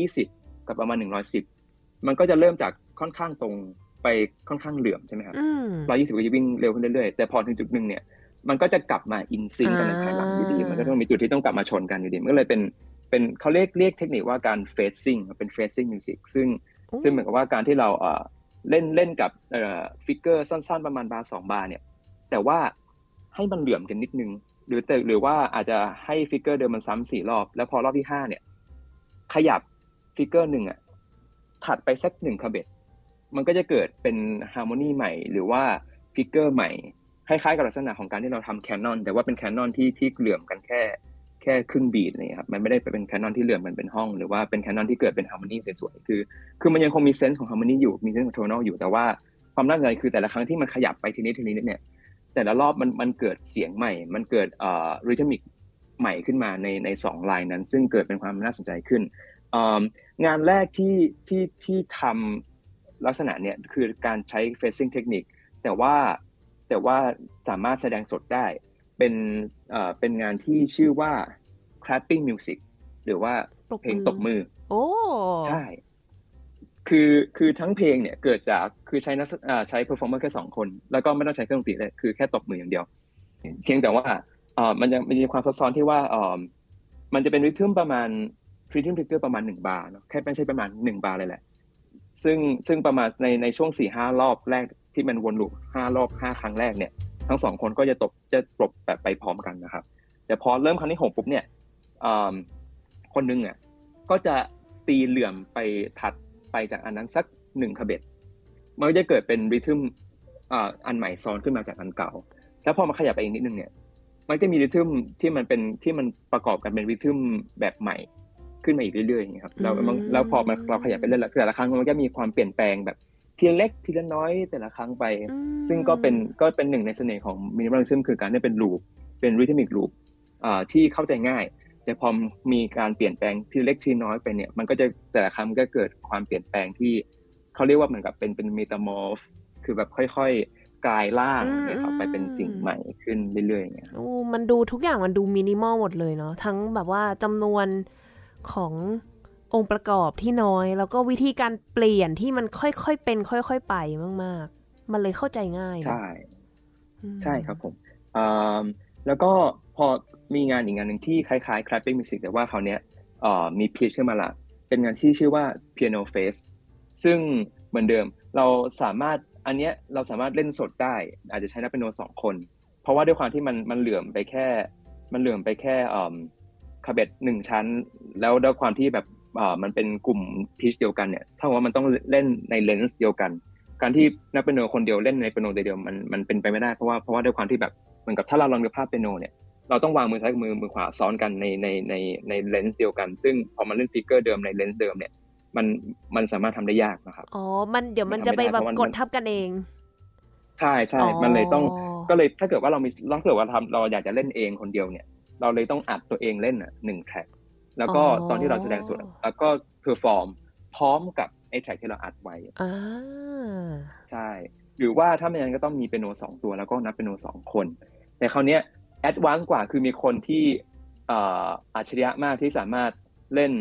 120กับประมาณ110มันก็จะเริ่มจากค่อนข้างตรงไปค่อนข้างเหลื่อมใช่ไหมครับ120ก็จะวิ่งเร็วขึ้นเรื่อยๆแต่พอถึงจุดหนึ่งเนี่ยมันก็จะกลับมาอินซิงกันในภายหลังอยู่ดีมันก็ต้องมีจุดที่ต้องกลับมาชนกันอยู่ดีมันก็เลยเป็นเขาเรียกเทคนิคว่าการเฟซซิ่งเป็นเฟซซิ่งมิวสิกซึ่งเหมือนกับว่าการที่เราเล่นกับฟิกเกอร์สั้นๆประมาณบาร์2บาร์เนี่ยแต่ว่าให้มันเหลื่อมกันนิดนึงหรือว่าอาจจะให้ฟิกเกอร์เดิมมันซ้ำ4รอบแล้วพอรอบที่5เนี่ยขยับฟิกเกอร์1อ่ะถัดไปสัก1คาเบ็ดมันก็จะเกิดเป็นฮาร์โมนีใหม่หรือว่าฟิกเกอร์ใหม่คล้ายๆกับลักษณะของการที่เราทำแคนนอนแต่ว่าเป็นแคนนอนที่เหลื่อมกันแค่ครึ่งบีทนี่ครับมันไม่ได้เป็นแคนนอนที่เหลื่อมมันเป็นห้องหรือว่าเป็นแคนนอนที่เกิดเป็นฮาร์โมนีสวยๆคือมันยังคงมีเซนส์ของฮาร์โมนีอยู่มีเซนส์ของโทนอลอยู่แต่ว่าความน่าสนใจคือแต่ละครั้งที่มันขยับไปทีนี้เนี่ยแต่ละรอบมันเกิดเสียงใหม่มันเกิดริทึมิกใหม่ขึ้นมาใน2ลายนั้นซึ่งเกิดเป็นความน่าสนใจขึ้นงานแรกที่ทำลักษณะเนี่ยคือการใช้ phrasing เทคนิคแต่ว่าสามารถแสดงสดได้เป็นงานที่ชื่อว่า clapping music หรือว่าเพลงตบมือโอ้ใช่คือทั้งเพลงเนี่ยเกิดจากคือใช้ performer แค่2คนแล้วก็ไม่ต้องใช้เครื่องดนตรีเลยคือแค่ตบมืออย่างเดียวเพียงแต่ว่ามันมีความซับซ้อนที่ว่ามันจะเป็นริทึมประมาณrhythm trigger ประมาณ1บาร์เนาะแค่ไม่ใช่ประมาณ1บาร์เลยแหละซึ่งประมาณในช่วง 4-5 รอบแรกที่มันวนลูป5รอบ5ครั้งแรกเนี่ยทั้ง2คนก็จะตบแบบไปพร้อมกันนะครับแต่พอเริ่มครั้งที่6ปุ๊บเนี่ยคนนึงอ่ะก็จะตีเหลื่อมไปถัดไปจากอันนั้นสัก1คาเบ็ดมันก็จะเกิดเป็นริทึมอันใหม่ซ้อนขึ้นมาจากอันเก่าแล้วพอมาขยับไปอีกนิดนึงเนี่ยมันจะมีริทึมที่มันประกอบกันเป็นริทึมแบบใหม่ขึ้นมาอีกเรื่อยๆอย่างเงี้ยครับแล้วพอเราขยับไปเรื่อยๆแต่ละครั้งมันก็มีความเปลี่ยนแปลงแบบทีละเล็กทีละน้อยแต่ละครั้งไปซึ่งก็เป็นหนึ่งในเสน่ห์ของมินิมอลิซึมคือการได้เป็นลูปเป็นริทึมิกลูปที่เข้าใจง่ายแต่พอมีการเปลี่ยนแปลงทีเล็กทีน้อยไปเนี่ยมันก็จะแต่ละครั้งก็เกิดความเปลี่ยนแปลงที่เขาเรียกว่าเหมือนกับเป็นเมตาโมร์ฟคือแบบค่อยๆกลายร่างเนี่ยครับไปเป็นสิ่งใหม่ขึ้นเรื่อยๆอย่างเงี้ยมันดูทุกอย่างมันดูมินิมอลหมดเลยเนาะทั้งแบบว่าจำนวนขององค์ประกอบที่น้อยแล้วก็วิธีการเปลี่ยนที่มันค่อยๆเป็นค่อยๆไปมากๆมันเลยเข้าใจง่ายใช่ครับผมแล้วก็พอมีงานอีกงานหนึ่งที่คล้ายๆ clapping music แต่ว่าคราวนี้มีพีชขึ้นมาละเป็นงานที่ชื่อว่า piano face ซึ่งเหมือนเดิมเราสามารถเล่นสดได้อาจจะใช้นักเปียโน2คนเพราะว่าด้วยความที่มันเหลื่อมไปแค่คาเบ็ด1ชั้นแล้วด้วยความที่แบบมันเป็นกลุ่มพีชเดียวกันเนี่ยถ้าว่ามันต้องเล่นในเลนส์เดียวกันการที่นักเปียโนคนเดียวเล่นในเปียโนเดียวมันเป็นไปไม่ได้เพราะว่าด้วยความที่แบบเหมือนกับถ้าเราลองดูภาพเปียโนเนี่ยเราต้องวางมือซ้ายกับมือขวาซ้อนกันในเลนส์เดียวกันซึ่งพอมันเล่นฟิกเกอร์เดิมในเลนส์เดิมเนี่ยมันสามารถทำได้ยากนะครับมันเดี๋ยวมันจะไปแบบกดทับกันเองใช่มันเลยต้องก็เลยถ้าเกิดว่าเราอยากจะเล่นเองคนเดียวเนี่ยเราเลยต้องอัดตัวเองเล่น1แทร็กแล้วก็ตอนที่เราแสดงสดแล้วก็เพอร์ฟอร์มพร้อมกับไอ้แทร็กที่เราอัดไว้ใช่หรือว่าถ้าไม่งั้นก็ต้องมีเปียโน2ตัวแล้วก็นักเปียโน2คนแต่คราวนี้แอดวานซ์กว่าคือมีคนที่อัจฉริยะมากที่สามารถเล่น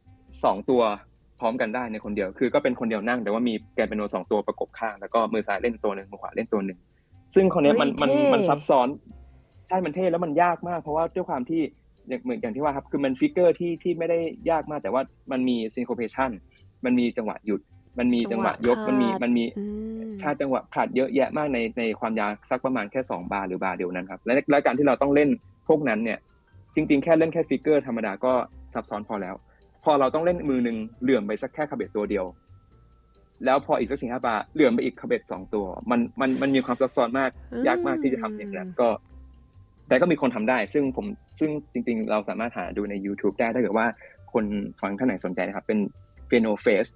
2ตัวพร้อมกันได้ในคนเดียวคือก็เป็นคนเดียวนั่งแต่ว่ามีแกนเปียโน2ตัวประกบข้างแล้วก็มือซ้ายเล่นตัวนึงมือขวาเล่นตัวนึงซึ่งคนนี้มันซับซ้อนใช่มันเท่แล้วมันยากมากเพราะว่าด้วยความที่อย่างที่ว่าครับคือมันฟิกเกอร์ที่ไม่ได้ยากมากแต่ว่ามันมีซินโคเพชันมันมีจังหวะหยุดมันมีจังหวะยกมันมีชาจังหวะขาดเยอะแยะมากในความยาวสักประมาณแค่2บาร์หรือบาร์เดียวนั้นครับและการที่เราต้องเล่นพวกนั้นเนี่ยจริงๆแค่เล่นแค่ฟิกเกอร์ธรรมดาก็ซับซ้อนพอแล้วพอเราต้องเล่นมือนึงเหลื่อมไปสักแค่คาเบ็ดตัวเดียวแล้วพออีกสัก4-5 บาร์เหลื่อมไปอีกคาเบ็ด2ตัวมันมีความซับซ้อนมากยากมากที่จะทำอย่างนั้นก็แต่ก็มีคนทำได้ซึ่งจริงๆเราสามารถหาดูใน YouTube ได้ถ้าเกิดว่าคนฟังท่านไหนสนใจนะครับเป็น Piano Face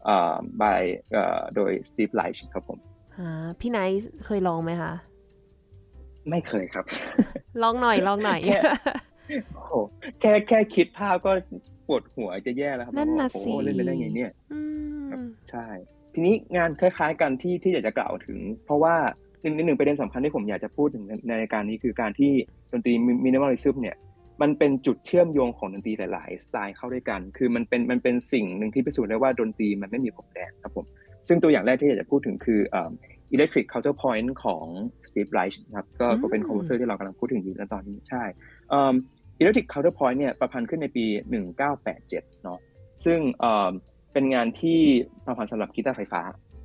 by โดย Steve Reich ครับผมพี่ไนท์เคยลองไหมคะไม่เคยครับลองหน่อยโอ้โหแค่คิดภาพก็ปวดหัวจะแย่แล้วครับนั่นน่ะสิโอ้เล่นไปได้ไงเนี่ยใช่ทีนี้งานคล้ายๆกันที่อยากจะกล่าวถึงเพราะว่าหนึ่งประเด็นสำคัญที่ผมอยากจะพูดถึงในรายการนี้คือการที่ดนตรีมินิมอลิซึมเนี่ยมันเป็นจุดเชื่อมโยงของดนตรีหลายๆสไตล์เข้าด้วยกันคือมันเป็นสิ่งหนึ่งที่พิสูจน์ได้ว่าดนตรีมันไม่มีพรมแดนครับผมซึ่งตัวอย่างแรกที่อยากจะพูดถึงคือElectric Counterpoint ของ Steve Reich ครับก็เป็นคอมโพเซอร์ที่เรากำลังพูดถึงอยู่ในตอนนี้ใช่Electric Counterpoint เนี่ยประพันธ์ขึ้นในปี 1987 เนาะซึ่งเป็นงานที่ประพันธ์สำหรับกีตาร์ไฟฟ้า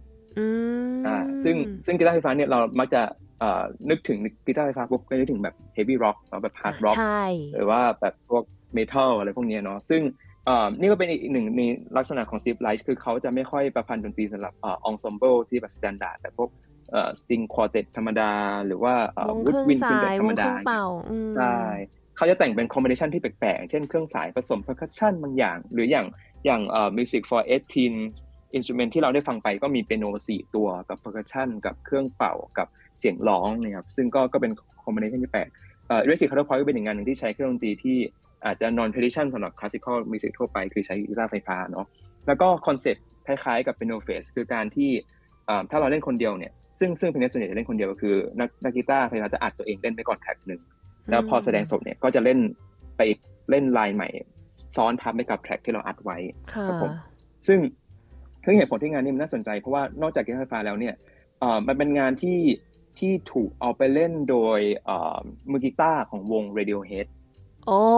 ซึ่งกีตาร์ไฟฟ้าเนี่ยเรามักจะนึกถึงกีตาร์ไฟฟ้าปุ๊บก็นึกถึงแบบ heavy rock เนาะแบบ hard rock หรือว่าแบบพวก metal อะไรพวกนี้เนาะซึ่งนี่ก็เป็นอีกหนึ่งในลักษณะของ Steve Reich คือเขาจะไม่ค่อยประพันธ์ดนตรีสำหรับensemble ที่แบบ standard แต่พวกstring quartet ธรรมดาหรือว่าwoodwind quintet ธรรมดาใช่เขาจะแต่งเป็น combination ที่แปลกๆเช่นเครื่องสายผสม percussion บางอย่างหรืออย่างmusic for 18 instrument ที่เราได้ฟังไปก็มีเปียโน4ตัวกับ percussion กับเครื่องเป่ากับเสียงร้องนะครับซึ่งก็เป็น combination ที่แปลกElectric Counterpoint ก็เป็นอีกงานหนึ่งที่ใช้เครื่องดนตรีที่อาจจะ non tradition สำหรับ classical music ทั่วไปคือใช้กีตาร์ไฟฟ้าเนาะแล้วก็คอนเซ็ปต์คล้ายๆกับ piano face คือการที่ถ้าเราเล่นคนเดียวเนี่ยซึ่งเพลงนี้ส่วนใหญ่จะเล่นคนเดียวก็คือนักกีตาร์ไฟฟ้าจะอัดตัวเองเล่นไปก่อนแทร็กนึงแล้วพอแสดงสดเนี่ยก็จะเล่นไปเล่นไลน์ใหม่ซ้อนทับไปกับแทร็กที่เราอัดไว้ครับผมซึ่งเหตุผลที่งานนี้มันน่าสนใจเพราะว่านอกจากกีตาร์ไฟฟ้าแล้วเนี่ยมันเป็นงานที่ถูกเอาไปเล่นโดยมือกีตาร์ของวง Radiohead โอ้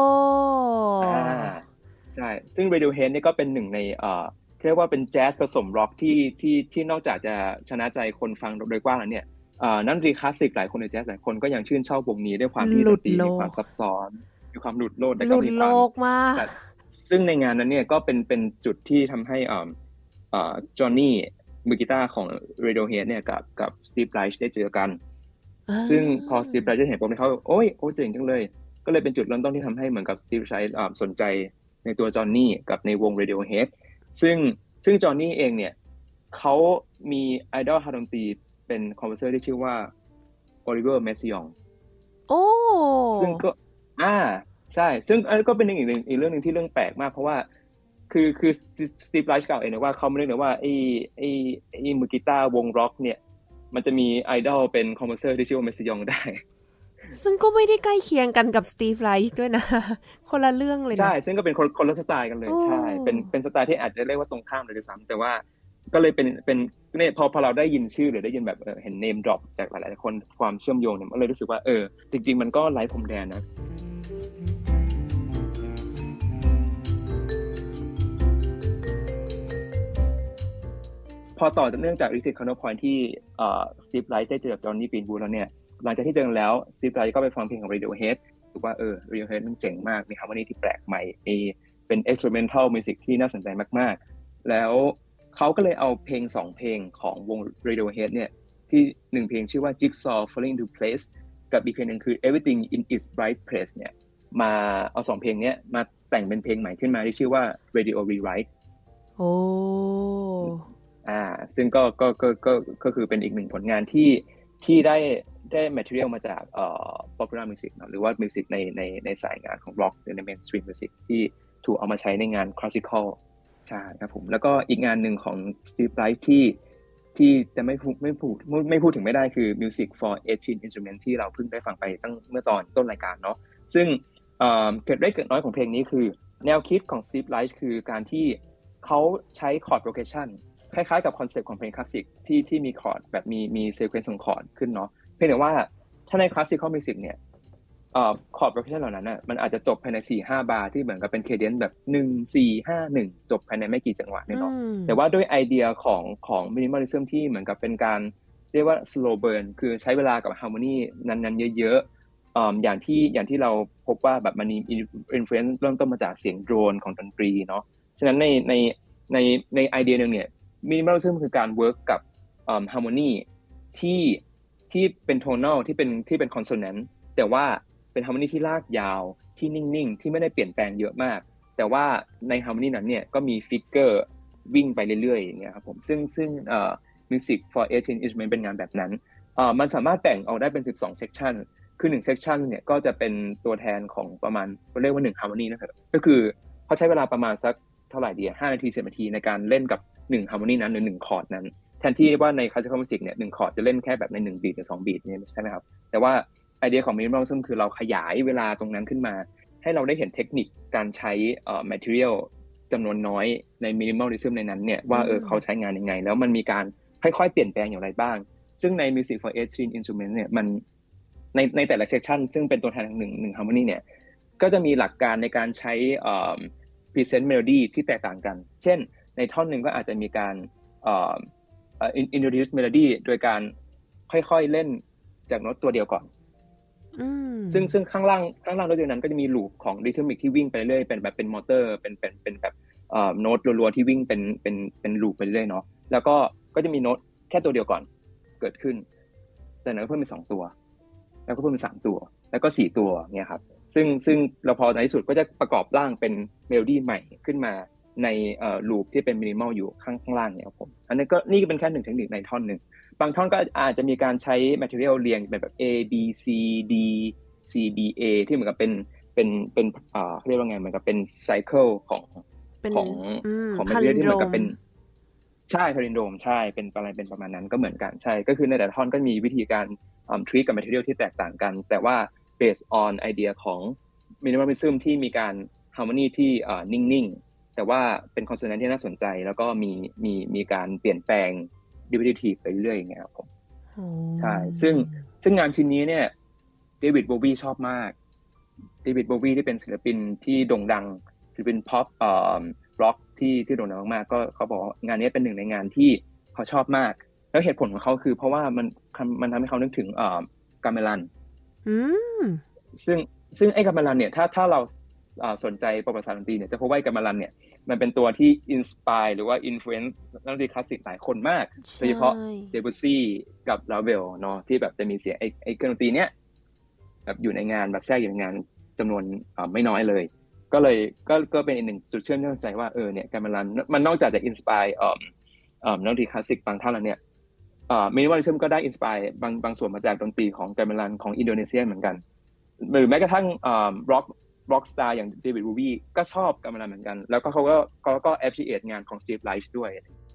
ใช่ซึ่ง Radiohead นี่ก็เป็นหนึ่งในเรียกว่าเป็นแจ๊สผสมร็อกที่นอกจากจะชนะใจคนฟังโดยกว้างแล้วเนี่ยนักดนตรีคลาสสิกหลายคนในแจ๊สหลายคนก็ยังชื่นชอบวงนี้ด้วยความที่ดนตรีมีความซับซ้อนมีความหลุดโลดและก็มีความซึ่งในงานนั้นเนี่ยก็เป็นจุดที่ทำให้จอห์นนี่มือกีตาร์ของ Radiohead เนี่ยกับ Steve Reich ได้เจอกันซึ่งพอ Steve Reich เห็นปุ๊บเขาโอ้เจ๋งจังเลยก็เลยเป็นจุดเริ่มต้นที่ทำให้เหมือนกับ Steve Reich สนใจในตัวจอห์นนี่กับในวง Radiohead ซึ่งจอห์นนี่เองเนี่ยเขามีไอดอลทางดนตรีเป็นคอมโพเซอร์ที่ชื่อว่า Oliver Messiaen โอ้ซึ่งก็ใช่ซึ่งก็เป็นอีกเรื่องนึงที่เรื่องแปลกมากเพราะว่าคือสตีฟไลช์กล่าวเองนะว่าเขาไม่ได้นะว่าไอ้มือกีตาร์วงร็อกเนี่ยมันจะมีไอดอลเป็นคอมโพเซอร์ที่ชื่อว่าเมสซิยองได้ซึ่งก็ไม่ได้ใกล้เคียงกันกับสตีฟไลช์ด้วยนะคนละเรื่องเลยนะใช่ซึ่งก็เป็นคนละสไตล์กันเลยใช่เป็นสไตล์ที่อาจจะเรียกว่าตรงข้ามเลยด้วยซ้ำแต่ว่าก็เลยเป็นเนี่ยพอเราได้ยินชื่อหรือได้ยินแบบเห็นเนมดรอปจากหลายๆคนความเชื่อมโยงเนี่ยมันเลยรู้สึกว่าจริงๆมันก็ไร้พรมแดนนะพอต่อจากเนื่องจาก Electric Counterpoint ที่Steve Reich ได้เจอกับ Johnny Greenwood แล้วเนี่ยหลังจากที่เจอกันแล้ว Steve Reich ก็ไปฟังเพลงของ Radiohead รู้สึกว่าRadiohead มันเจ๋งมากมีฮาร์โมนีที่แปลกใหม่เป็น experimental music ที่น่าสนใจมากๆแล้วเขาก็เลยเอาเพลง2เพลงของวง Radiohead เนี่ยที่1เพลงชื่อว่า Jigsaw Falling into Place กับอีกเพลงนึงคือ Everything in its Right Place เนี่ยมาเอา2เพลงนี้มาแต่งเป็นเพลงใหม่ขึ้นมาที่ชื่อว่า Radio Rewrite โอ้ซึ่งก็คือเป็นอีกหนึ่งผลงานที่ได้ material มาจากpopular music เนาะหรือว่า music ในสายงานของ rock หรือใน mainstream music ที่ถูกเอามาใช้ในงาน classical ใช่ครับผมแล้วก็อีกงานหนึ่งของ Steve Reich ที่จะไม่พูดถึงไม่ได้คือ music for 18 instrument ที่เราเพิ่งได้ฟังไปตั้งเมื่อตอนต้นรายการเนาะซึ่งเกิดเล็กเกิดน้อยของเพลงนี้คือแนวคิดของ Steve Reich คือการที่เขาใช้ chord progressionคล้ายๆกับคอนเซ็ปต์ของเพลงคลาสสิกที่มีคอร์ดแบบมีซีเควนซ์ของคอร์ดขึ้นเนาะเพียงแต่ว่าถ้าในคลาสสิคอลมิวสิกเนี่ยคอร์ดโปรเกรสชันเหล่านั้นน่ะมันอาจจะจบภายใน 4-5 บาร์ที่เหมือนกับเป็นเคเดนซ์แบบ1-4-5-1จบภายในไม่กี่จังหวะเนี่ยเนาะแต่ว่าด้วยไอเดียของมินิมอลิซึมที่เหมือนกับเป็นการเรียกว่า slow burn คือใช้เวลากับฮาร์โมนีนั้นๆเยอะๆอย่างที่เราพบว่าแบบมันมีอินฟลูเอนซ์เริ่มต้นมาจากเสียงโดรนของดนตรีเนาะฉะนั้นในไอเดียนึงเนี่ยมินิมอลิซึมคือการเวิร์กกับฮาร์โมนีที่เป็นโทนัลที่เป็นคอนโซแนนต์แต่ว่าเป็นฮาร์โมนีที่ลากยาวที่นิ่งๆที่ไม่ได้เปลี่ยนแปลงเยอะมากแต่ว่าในฮาร์โมนีนั้นเนี่ยก็มีฟิกเกอร์วิ่งไปเรื่อยๆอย่างเงี้ยครับผมซึ่งMusic for 18 Instruments เป็นงานแบบนั้นมันสามารถแบ่งออกได้เป็น12เซกชันคือ1เซกชันเนี่ยก็จะเป็นตัวแทนของประมาณเรียกว่า1 harmony นะครับก็คือเขาใช้เวลาประมาณสักเท่าไหร่ดี5 นาที10 นาทีในการเล่นกับ1 harmony นั้นหรือ1คอร์ดนั้นแทนที่ว่าใน classical music เนี่ย1คอร์ดจะเล่นแค่แบบใน1บีทหรือ2บีทเนี่ยใช่ไหมครับแต่ว่าไอเดียของ minimalism คือเราขยายเวลาตรงนั้นขึ้นมาให้เราได้เห็นเทคนิคการใช้material จำนวนน้อยใน minimalism ในนั้นเนี่ยว่าเขาใช้งานยังไงแล้วมันมีการค่อยๆเปลี่ยนแปลงอย่างไรบ้างซึ่งใน Music for 8 String Instrument เนี่ยมันในแต่ละเซกชันซึ่งเป็นตัวแทนของหนึ่ง harmony เนี่ยก็จะมีหลักการในการใช้present melody ที่แตกต่างกันเช่นในท่อนหนึ่งก็อาจจะมีการintroduce melody โดยการค่อยๆเล่นจากโน้ตตัวเดียวก่อนซึ่งข้างล่างโน้ตเดียวนั้นก็จะมีลูปของ rhythmic ที่วิ่งไปเรื่อยเป็นแบบเป็นมอเตอร์เป็นแบบโน้ตรัวๆที่วิ่งเป็นลูปไปเรื่อยเนาะแล้วก็จะมีโน้ตแค่ตัวเดียวก่อนเกิดขึ้นแต่นั้นก็เพิ่มเป็น2ตัวแล้วก็เพิ่มเป็น3ตัวแล้วก็4ตัวเนี่ยครับซึ่งเราพอในที่สุดก็จะประกอบร่างเป็นเมโลดี้ใหม่ขึ้นมาในลูปที่เป็นมินิมอลอยู่ข้างล่างเนี่ยครับผมอันนี้ก็นี่ก็เป็นแค่1เทคนิคในท่อนนึงบางท่อนก็อาจจะมีการใช้ material เรียงแบบ A B C D C B A ที่เหมือนกับเป็นเรียกว่าไงเหมือนกับเป็น cycle ของmaterial ที่เหมือนกับเป็นใช่พารินโดมใช่เป็นอะไรเป็นประมาณนั้นก็เหมือนกันใช่ก็คือในแต่ละท่อนก็มีวิธีการtreat กับ material ที่แตกต่างกันแต่ว่า based on ไอเดียของ minimalism ที่มีการ harmony ที่นิ่งๆแต่ว่าเป็น consonant ที่น่าสนใจแล้วก็มีการเปลี่ยนแปลง repetitive ไปเรื่อยอย่างเงี้ยครับผมใช่ซึ่งงานชิ้นนี้เนี่ยเดวิดโบวีชอบมากเดวิดโบวีที่เป็นศิลปินที่โด่งดังศิลปินพ็อปร็อกที่โด่งดังมากๆก็เขาบอกงานนี้เป็นหนึ่งในงานที่เขาชอบมากแล้วเหตุผลของเขาคือเพราะว่ามันทำให้เขานึกถึงกาเมลันซึ่งไอ้กาเมลันเนี่ยถ้าเราสนใจประวัติศาสตร์ดนตรีเนี่ยจะพบว่ากาเมลันเนี่ยมันเป็นตัวที่อินสไปร์หรือว่าอินฟลูเอนซ์นักดนตรีคลาสสิกหลายคนมากโดยเฉพาะเดบูซี่กับลาเวลเนาะที่แบบจะมีเสียงไอ้เครื่องดนตรีเนี้ยแบบอยู่ในงานแบบแทรกอยู่ในงานจำนวนไม่น้อยเลยก็เลยก็เป็นอีกหนึ่งจุดเชื่อมที่น่าสนใจว่าเนี่ยกาเมลันมันนอกจากจะอินสไปร์นักดนตรีคลาสสิกบางท่านแล้วเนี่ยminimalism ก็ได้อินสไปร์บางส่วนมาจากดนตรีของกาเมลันของอินโดนีเซียเหมือนกันหรือแม้กระทั่งร็อกสตาร์อย่างเดวิด บูวีก็ชอบกาเมลันเหมือนกันแล้วก็เขาก็ appreciate งานของ Steve Reich ด้วย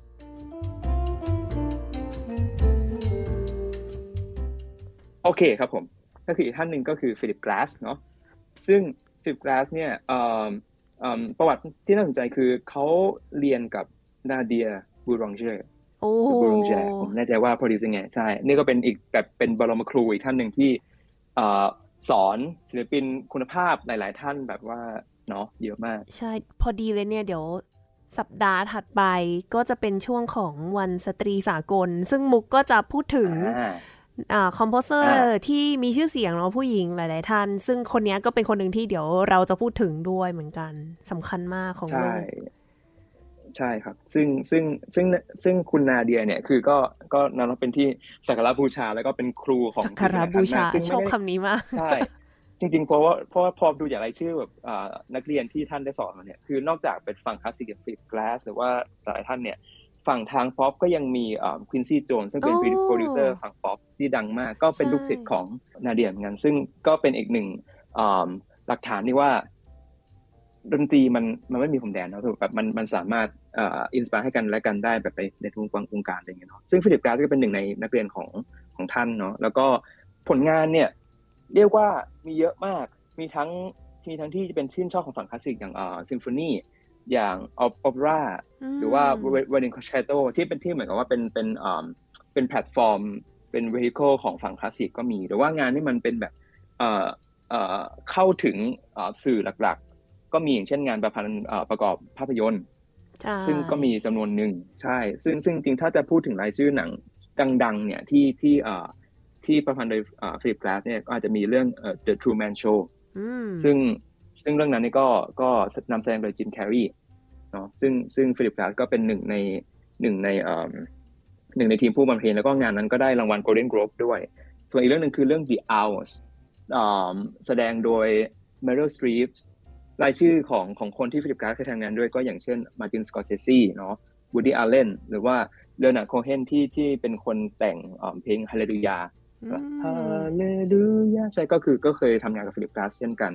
โอเคครับผมก็คืออีกท่านหนึ่งก็คือฟิลิป กลาสเนาะซึ่งฟิลิป กลาสเนี่ยประวัติที่น่าสนใจคือเขาเรียนกับนาเดีย บูรองเจอร์บูรองเจอร์ผมแน่ใจว่าพอดีสิไงใช่นี่ก็เป็นอีกแบบเป็นบรมครูอีกท่านหนึ่งที่สอนศิลปินคุณภาพหลายๆท่านแบบว่าเนาะเยอะมากใช่พอดีเลยเนี่ยเดี๋ยวสัปดาห์ถัดไปก็จะเป็นช่วงของวันสตรีสากลซึ่งมุกก็จะพูดถึงคอมโพเซอร์ที่มีชื่อเสียงเนาะผู้หญิงหลายๆท่านซึ่งคนนี้ก็เป็นคนหนึ่งที่เดี๋ยวเราจะพูดถึงด้วยเหมือนกันสำคัญมากของโลกใช่ครับซึ่งคุณนาเดียเนี่ยคือก็นับเป็นที่สักการะบูชาแล้วก็เป็นครูของสักการะบูชาชอบคำนี้มากใช่จริงๆเพราะว่าพอดูอย่างไรชื่อแบบนักเรียนที่ท่านได้สอนมาเนี่ยคือนอกจากเป็นฝั่งคลาสสิกอย่างฟิลิป กลาสหรือว่าหลายท่านเนี่ยฝั่งทางป๊อปก็ยังมีควินซี่ โจนส์ซึ่งเป็นโปรดิวเซอร์ฝั่งป๊อปที่ดังมากก็เป็นลูกศิษย์ของนาเดียเหมือนกันซึ่งก็เป็นอีกหนึ่งหลักฐานที่ว่าดนตรีมันไม่มีพรมแดนเนาะแบบมันสามารถอินสไปร์ให้กันและกันได้แบบไปในทุกวงการอะไรอย่างเงี้ยเนาะซึ่งฟิลิป กลาสก็เป็นหนึ่งในนักเรียนของท่านเนาะแล้วก็ผลงานเนี่ยเรียกว่ามีเยอะมากมีทั้งที่จะเป็นชื่นชอบของฝั่งคลาสสิกอย่างซิมโฟนีอย่างออเปร่าหรือว่าไวโอลินคอนแชร์โตที่เป็นที่เหมือนกับว่าเป็นแพลตฟอร์มเป็นเวฮิเคิลของฝั่งคลาสสิกก็มีหรือว่างานที่มันเป็นแบบเข้าถึงสื่อหลักๆก็มีอย่างเช่นงานประกอบภาพยนตร์ซึ่งก็มีจำนวนหนึ่งใช่ซึ่งจริงถ้าจะพูดถึงรายชื่อหนังดังๆเนี่ยที่ประพันธ์โดยฟิลิป กลาสเนี่ยก็อาจจะมีเรื่องThe Truman Show ซึ่งเรื่องนั้นนี่ก็นำแสดงโดยจิม แคร์รีเนาะซึ่งฟิลิป กลาสก็เป็นหนึ่งในทีมผู้บำเพ็ญแล้วก็งานนั้นก็ได้รางวัล Golden Globe ด้วยส่วนอีกเรื่องนึงคือเรื่อง The Hours แสดงโดย Meryl Streep รายชื่อของคนที่ฟิลิป กลาสเคยทำงานด้วยก็อย่างเช่นมาร์ติน สกอร์เซซีเนาะวูดดี้ อัลเลนหรือว่าเลโอนาร์ด โคเฮนที่เป็นคนแต่งเพลงฮาเลลูยาฮาเลลูยาใช่ก็เคยทำงานกับฟิลิปกลาสเช่นกัน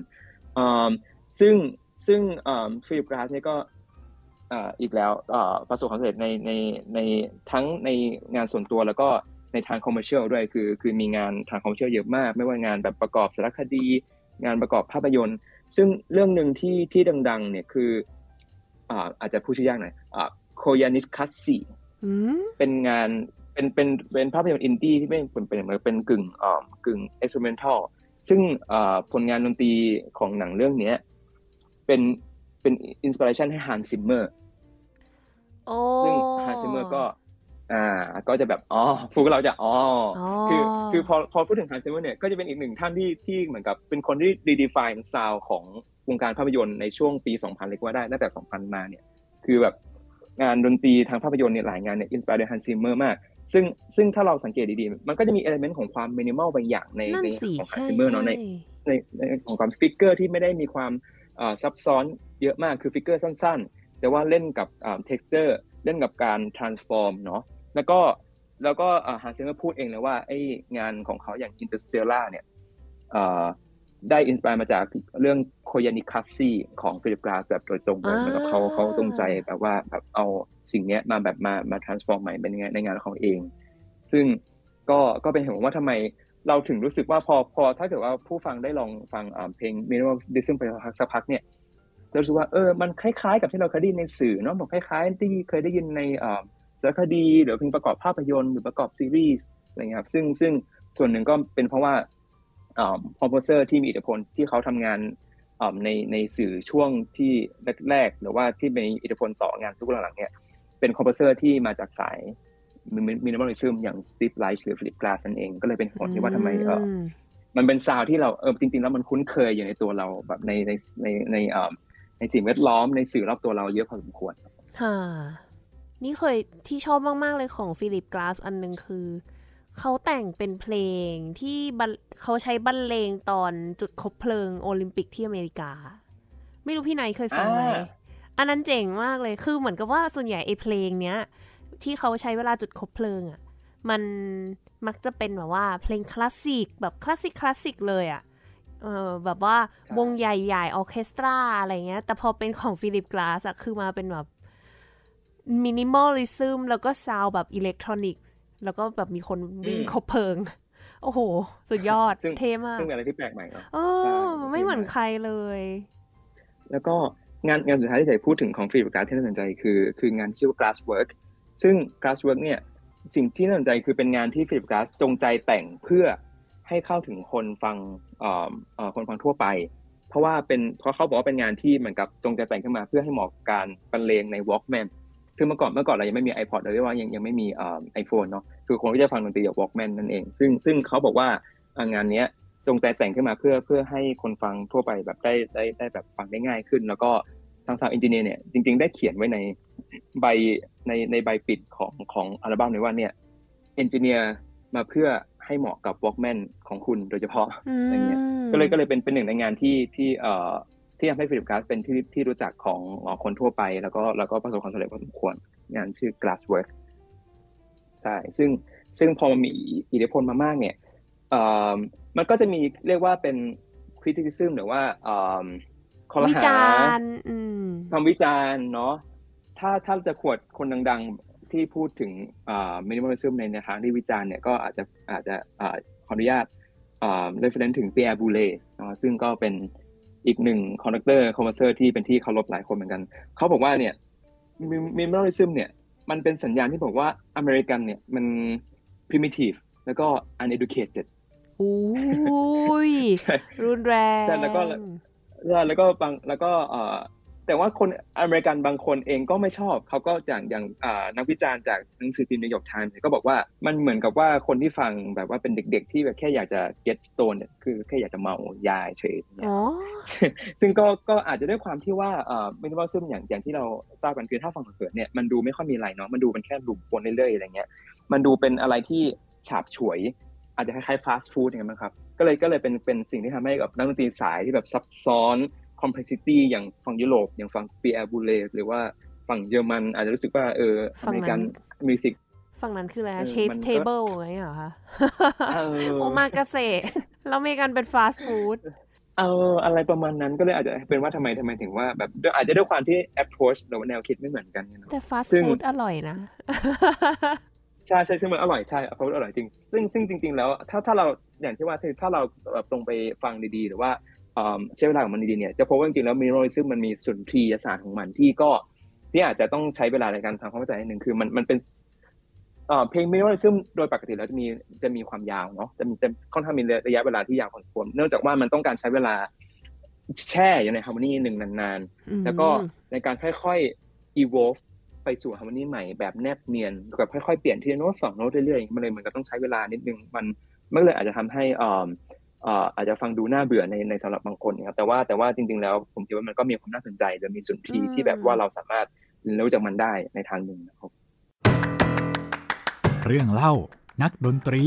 ซึ่งฟิลิปกลาสเนี่ยก็อีกแล้วประสบความสำเร็จในทั้งในงานส่วนตัวแล้วก็ในทางคอมเมอร์เชียลด้วยคือมีงานทางคอมเมอร์เชียลเยอะมากไม่ว่างานแบบประกอบสารคดีงานประกอบภาพยนตร์ซึ่งเรื่องนึงที่ดังๆเนี่ยคืออาจจะพูดชื่อยากหน่อยโคยานิสคัตซีเป็นงานเป็นภาพยนตร์อินดี้ที่เป็นกึ่งเอ็กซ์เพริเมนทัลซึ่งผลงานดนตรีของหนังเรื่องนี้เป็นอินสปิเรชันให้ฮันซิมเมอร์ซึ่งฮันซิมเมอร์ก็จะแบบพวกเราจะคือพอพูดถึงฮันซิมเมอร์เนี่ยก็จะเป็นอีกหนึ่งท่านที่เหมือนกับเป็นคนที่redefine soundของวงการภาพยนตร์ในช่วงปี 2000 เลยก็ว่าได้ตั้งแต่ 2000 มาเนี่ยคือแบบงานดนตรีทางภาพยนตร์เนี่ยหลายงานเนี่ยอินสไปร์โดยฮันซิมเมอร์มากซึ่งถ้าเราสังเกตดีๆมันก็จะมีเอลิเมนต์ของความมินิมอลบางอย่างในของฮันซิมเมอร์เนาะในของความฟิกเกอร์ที่ไม่ได้มีความซับซ้อนเยอะมากคือฟิกเกอร์สั้นๆแต่ว่าเล่นกับtexture เล่นกับการ transform เนาะแล้วก็ฮันซิมเมอร์พูดเองเลยว่าไอ้งานของเขาอย่าง Interstellar เนี่ยได้อินสไปร์มาจากเรื่องโคยานิคัสซี่ของฟิลิปกลาสแบบโดยตรงเลยเหมือนกับเขาจงใจแบบว่าแบบเอาสิ่งนี้มาแบบมา transform ใหม่เป็นในงานของเขาเองซึ่งก็เป็นเหตุผลว่าทำไมเราถึงรู้สึกว่าพอถ้าเกิดว่าผู้ฟังได้ลองฟังเพลง Minimalism ไปสักพักเนี่ยเรารู้สึกว่ามันคล้ายๆกับที่เราเคยได้ยินในสื่อเนาะบอกคล้ายๆที่เคยได้ยินในสารคดีหรือเพลงประกอบภาพยนตร์หรือประกอบซีรีส์อะไรเงี้ยครับซึ่งส่วนหนึ่งก็เป็นเพราะว่าคอมโพเซอร์ที่มีอิทธิพลที่เขาทำงานในสื่อช่วงที่แรกๆหรือว่าที่มีอิทธิพลต่องานทุกหลังๆเนี่ยเป็นคอมโพเซอร์ที่มาจากสายมินิมอลิซึมอย่างสตีฟไลท์หรือฟิลิปกลาสนั่นเองก็เลยเป็นผลที่ว่าทำไมมันเป็นซาวด์ที่เราจริงๆแล้วมันคุ้นเคยอยู่ในตัวเราแบบในสิ่งแวดล้อมในสื่อรอบตัวเราเยอะพอสมควรค่ะนี่เคยที่ชอบมากๆเลยของฟิลิปกลาสอันนึงคือเขาแต่งเป็นเพลงที่เขาใช้บรรเลงตอนจุดคบเพลิงโอลิมปิกที่อเมริกาไม่รู้พี่นายเคยฟังไหมอันนั้นเจ๋งมากเลยคือเหมือนกับว่าส่วนใหญ่ไอ้เพลงเนี้ยที่เขาใช้เวลาจุดคบเพลิงอ่ะมันมักจะเป็นแบบว่าเพลงคลาสสิกแบบคลาสสิกเลยอ่ะแบบว่าวงใหญ่ๆออร์เคสตราอะไรเงี้ยแต่พอเป็นของฟิลิปกลาสอะคือมาเป็นแบบมินิมอลลิซึมแล้วก็ซาวด์แบบอิเล็กทรอนิกส์แล้วก็แบบมีคนวิ่งคบเพลิงโอ้โหสุดยอดเท่มากซึ่งเป็นอะไรที่แปลกใหม่เนาะไม่เหมือนใครเลยแล้วก็งานสุดท้ายที่จะพูดถึงของฟิลิปกลาสที่น่าสนใจคืองานที่ชื่อว่า Glasswork ซึ่ง Glasswork เนี่ยสิ่งที่น่าสนใจคือเป็นงานที่ฟิลิปกลาสจงใจแต่งเพื่อให้เข้าถึงคนฟังคนฟังทั่วไปเพราะเขาบอกว่าเป็นงานที่เหมือนกับจงใจแต่งขึ้นมาเพื่อให้เหมาะกับการบรรเลงใน Walkman ซึ่งเมื่อก่อนเรายังไม่มี iPod หรือว่ายังไม่มีiPhone เนาะคือคนก็จะฟังดนตรีจาก Walkman นั่นเองซึ่งเขาบอกว่างานนี้จงใจแต่งขึ้นมาเพื่อให้คนฟังทั่วไปแบบได้แบบฟังได้ง่ายขึ้นแล้วก็ทาง Sound Engineer เนี่ยจริงๆได้เขียนไว้ในใบปิดของอัลบั้มเลยว่าเนี่ยเอนจิเนียร์มาเพื่อให้เหมาะกับ Walkman ของคุณโดยเฉพาะอะไรเงี้ยก็เลยเป็นหนึ่งในงานที่ทำให้ฟิลิปกลาสเป็นที่รู้จักของคนทั่วไปแล้วก็ประสบความสำเร็จพอสมควรงานชื่อ Glasswork ใช่ซึ่งพอมันมีอิทธิพลมามากเนี่ยมันก็จะมีเรียกว่าเป็น criticism หรือว่าคอรหาคำวิจารณ์เนาะถ้าจะขวดคนดังๆที่พูดถึงminimalism ในทางที่วิจารณ์เนี่ยก็อาจจะขออนุญาตreference ถึง Pierre Boulez ซึ่งก็เป็นอีกหนึ่งคอมโพเซอร์ที่เป็นที่เคารพหลายคนเหมือนกันเขาบอกว่าเนี่ย minimalism เนี่ยมันเป็นสัญญาณที่บอกว่าอเมริกันเนี่ยมัน primitive แล้วก็ uneducated โอ้ยรุนแรงแล้วก็แต่ว่าคนอเมริกันบางคนเองก็ไม่ชอบเขาก็อย่างนักวิจารณ์จากหนังสือพิมพ์นิวยอร์กไทมส์ก็บอกว่ามันเหมือนกับว่าคนที่ฟังแบบว่าเป็นเด็กๆที่แบบแค่อยากจะ get stone เนี่ยคือแค่อยากจะเมายาเฉยซึ่งก็อาจจะด้วยความที่ว่าminimalism อย่างที่เราทราบกันคือถ้าฟังเผินๆเนี่ยมันดูไม่ค่อยมีอะไรเนาะมันดูเป็นแค่หลุมวนเรื่อยๆอะไรเงี้ยมันดูเป็นอะไรที่ฉาบฉวยอาจจะคล้ายๆ fast food อย่างนั้นครับก็เลยเป็นสิ่งที่ทำให้กับนักดนตรีสายที่แบบซับซ้อน complexity อย่างฝั่งยุโรปอย่างฝั่ง Pierre Boulez หรือว่าฝั่งเยอรมันอาจจะรู้สึกว่าอเมริกันมิวสิกฝั่งนั้นคืออะไรคะ Chef's Table ไงเหรอคะโอมากาเสะแล้วมีกันเป็นฟาสต์ฟู้ดอะไรประมาณนั้นก็เลยอาจจะเป็นว่าทำไมถึงว่าแบบอาจจะด้วยความที่ approach หรือว่าแนวคิดไม่เหมือนกันเนาะแต่ฟาสต์ฟู้ดอร่อยนะใช่ซึ่งมันอร่อยใช่ approach อร่อยจริงซึ่งจริงๆแล้วถ้าเราอย่างที่ว่าถ้าเราแบบตรงไปฟังดีๆหรือว่าใช้เวลาของมันดีๆเนี่ยจะพบว่าจริงๆแล้ว minimalism มันมีสุนทรียศาสตร์ของมันที่อาจจะต้องใช้เวลาในการทำความเข้าใจนิดนึงคือมันเป็นเพลง minimalism โดยปกติแล้วจะมีความยาวเนาะจะค่อนข้างมีระยะเวลาที่ยาวพอสมควรเนื่องจากว่ามันต้องการใช้เวลาแช่อยู่ใน harmony หนึ่งนานๆแล้วก็ในการค่อยๆ evolve ไปสู่ harmony ใหม่แบบแนบเนียนแบบค่อยๆเปลี่ยนทีละโน้ต2โน้ตเรื่อยๆมันเลยมันก็ต้องใช้เวลานิดนึงมันเลยอาจจะทำให้อาจจะฟังดูน่าเบื่อในสำหรับบางคนครับแต่ว่าจริงๆแล้วผมคิดว่ามันก็มีความน่าสนใจหรือมีสุนทรีที่แบบว่าเราสามารถเรียนรู้จากมันได้ในทางหนึ่งนะครับเรื่องเล่านักดนตรี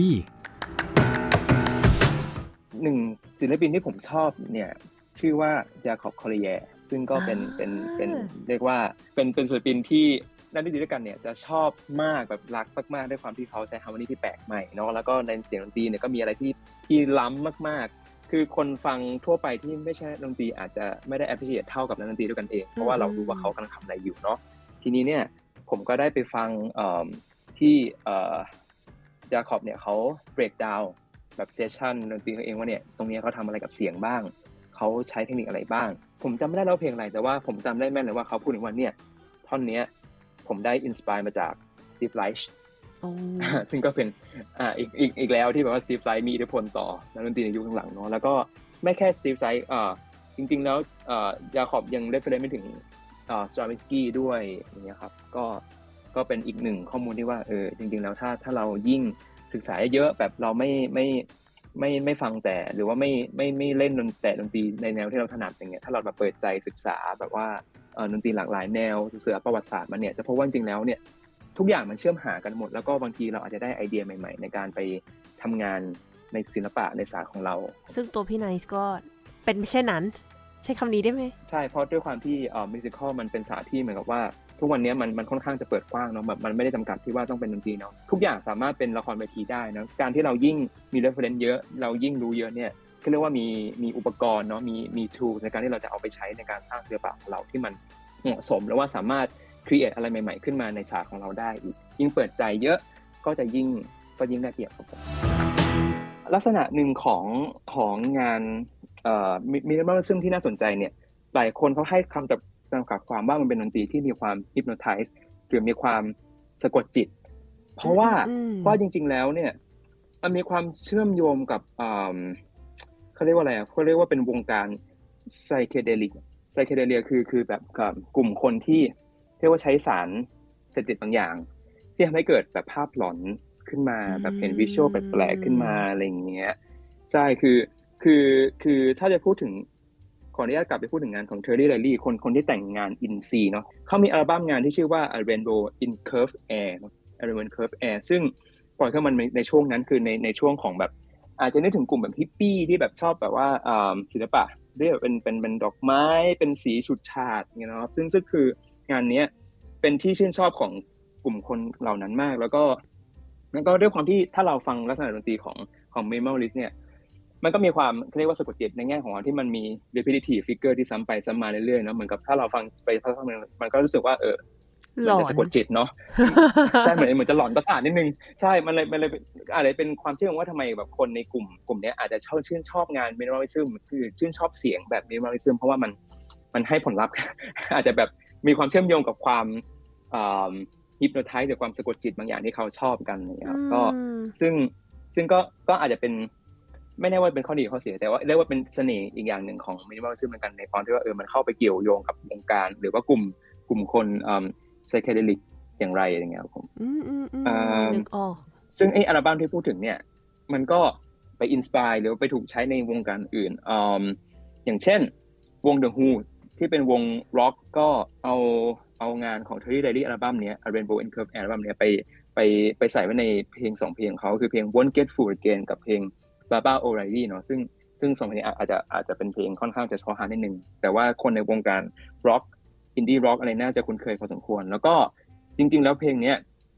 หนึ่งศิลปินที่ผมชอบเนี่ยชื่อว่าจาคอบคอริเยซึ่งก็เป็นเรียกว่าเป็นศิลปินที่นักดนตรีด้วยกันเนี่ยจะชอบมากแบบรักมากๆด้วยความที่เขาใช้ฮาร์โมนีที่แปลกใหม่เนาะแล้วก็ในเสียงดนตรีเนี่ยก็มีอะไรที่ล้ำมากๆคือคนฟังทั่วไปที่ไม่ใช่ดนตรีอาจจะไม่ได้ appreciate เท่ากับนักดนตรีด้วยกันเองเพราะว่าเรารู้ว่าเขากำลังทำอะไรอยู่เนาะทีนี้เนี่ยผมก็ได้ไปฟังที่จาคอบเนี่ยเขา break down แบบเซสชั่นดนตรีเองว่าเนี่ยตรงนี้เขาทำอะไรกับเสียงบ้างเขาใช้เทคนิคอะไรบ้างผมจำไม่ได้แล้วเพลงอะไรแต่ว่าผมจำได้แม่นเลยว่าเขาพูดถึงว่าเนี่ยท่อนนี้ผมได้อินสไปร์มาจากสตีฟไลช์ซึ่งก็เป็นอีกแล้วที่แบบว่าสตีฟไลช์มีอิทธิพลต่อนักดนตรีในยุคหลังเนาะแล้วก็ไม่แค่สตีฟไลช์จริงๆแล้วจาคอบยังเรฟเฟอเรนซ์ไปถึงสตราวินสกี้ด้วยอย่างเงี้ยครับก็เป็นอีกหนึ่งข้อมูลที่ว่าจริงๆแล้วถ้าเรายิ่งศึกษาเยอะแบบเราไม่ฟังแต่หรือว่าไม่เล่นดนตรีในแนวที่เราถนัดอย่างเงี้ยถ้าเราแบบเปิดใจศึกษาแบบว่าดนตรีหลากหลายแนวศึกษาประวัติศาสตร์มันเนี่ยจะพบว่าจริงๆแล้วเนี่ยทุกอย่างมันเชื่อมหากันหมดแล้วก็บางทีเราอาจจะได้ไอเดียใหม่ๆในการไปทำงานในศิลปะในศาสตร์ของเราซึ่งตัวพี่ไนซ์ก็เป็นไม่ใช่นั้นใช้คำนี้ได้ไหมใช่เพราะด้วยความที่มิวสิคอลมันเป็นศาสตร์ที่เหมือนกับว่าทุกวันนี้มันค่อนข้างจะเปิดกว้างเนาะแบบมันไม่ได้จำกัดที่ว่าต้องเป็นดนตรีเนาะทุกอย่างสามารถเป็นละครเวทีได้นะการที่เรายิ่งมี reference เยอะเรายิ่งรู้เยอะเนี่ยก็เรียกว่ามีอุปกรณ์เนาะมี tools ในการที่เราจะเอาไปใช้ในการสร้างศิลปะของเราที่มันเหมาะสมแล้วว่าสามารถ create อะไรใหม่ๆขึ้นมาในศาสตร์ของเราได้อีกยิ่งเปิดใจเยอะก็ยิ่งได้เปรียบครับผมลักษณะหนึ่งของงานminimalism ที่น่าสนใจเนี่ยหลายคนเขาให้คำจำกัดความว่ามันเป็นดนตรีที่มีความ hypnotize หรือมีความสะกดจิตเพราะว่าจริงๆแล้วเนี่ยมันมีความเชื่อมโยงกับเขาเรียกว่าอะไรเขาเรียกว่าเป็นวงการ psychedelia คือแบบกลุ่มคนที่เรียกว่าใช้สารเสพติดบางอย่างที่ทำให้เกิดแบบภาพหลอนขึ้นมาแบบเห็นวิชวลแปลกๆขึ้นมาอะไรอย่างเงี้ยใช่คือถ้าจะพูดถึงขออนุญาตกลับไปพูดถึงงานของ Terry Riley คนที่แต่งงาน In C เนาะเขามีอัลบั้มงานที่ชื่อว่า Rainbow in Curved Air Rainbow in Curved Air ซึ่งปล่อยขึ้นมาในช่วงนั้นคือในช่วงของแบบอาจจะนึกถึงกลุ่มแบบฮิปปี้ที่แบบชอบแบบว่าศิลปะที่แบบเป็นดอกไม้เป็นสีฉูดฉาดอย่างเงี้ยเนาะซึ่งคืองานนี้เป็นที่ชื่นชอบของกลุ่มคนเหล่านั้นมากแล้วก็ด้วยความที่ถ้าเราฟังลักษณะดนตรีของ minimalist เนี่ยมันก็มีความเรียกว่าสะกดจิตในแง่ของที่มันมี repetitive figure ที่ซ้ำไปซ้ำมาเรื่อยๆเนาะเหมือนกับถ้าเราฟังไปสักพักนึงมันก็รู้สึกว่ามันจะสะกดจิตเนาะใช่เหมือนจะหลอนประสาทนิดนึงใช่มันเลยอาจจะเป็นความเชื่อว่าทำไมแบบคนในกลุ่มนี้อาจจะชื่นชอบงาน minimalism คือชื่นชอบเสียงแบบ minimalism เพราะว่ามันให้ผลลัพธ์อาจจะแบบมีความเชื่อมโยงกับความhypnotize หรือความสะกดจิตบางอย่างที่เขาชอบกันนะครับก็ซึ่งก็อาจจะเป็นไม่แน่ว่าเป็นข้อดีข้อเสียแต่ว่าเรียกว่าเป็นเสน่ห์อีกอย่างหนึ่งของ minimalism เหมือนกันในตอนที่ว่ามันเข้าไปเกี่ยวโยงกับวงการหรือว่ากลุ่มคนpsychedelic อย่างไรอย่างเงี้ยครับผมซึ่งไอ้อัลบั้มที่พูดถึงเนี่ยมันก็ไปอินสไปร์หรือไปถูกใช้ในวงการอื่นอย่างเช่นวง The Who ที่เป็นวงร็อกก็เอางานของ Terry Riley อัลบั้มเนี้ย Rainbow in Curved Air อัลบั้มเนี้ยไปใส่ไว้ในเพลง2เพลงเขาคือเพลง Won't Get Fooled Again กับเพลง Baba O'Reilly เนาะซึ่ง2เพลงนี้อาจจะเป็นเพลงค่อนข้างจะเฉพาะนิดนึงแต่ว่าคนในวงการร็อกอินดี้ร็อกอะไรน่าจะคุ้นเคยพอสมควรแล้วก็จริงๆแล้วเพลงเนี้ย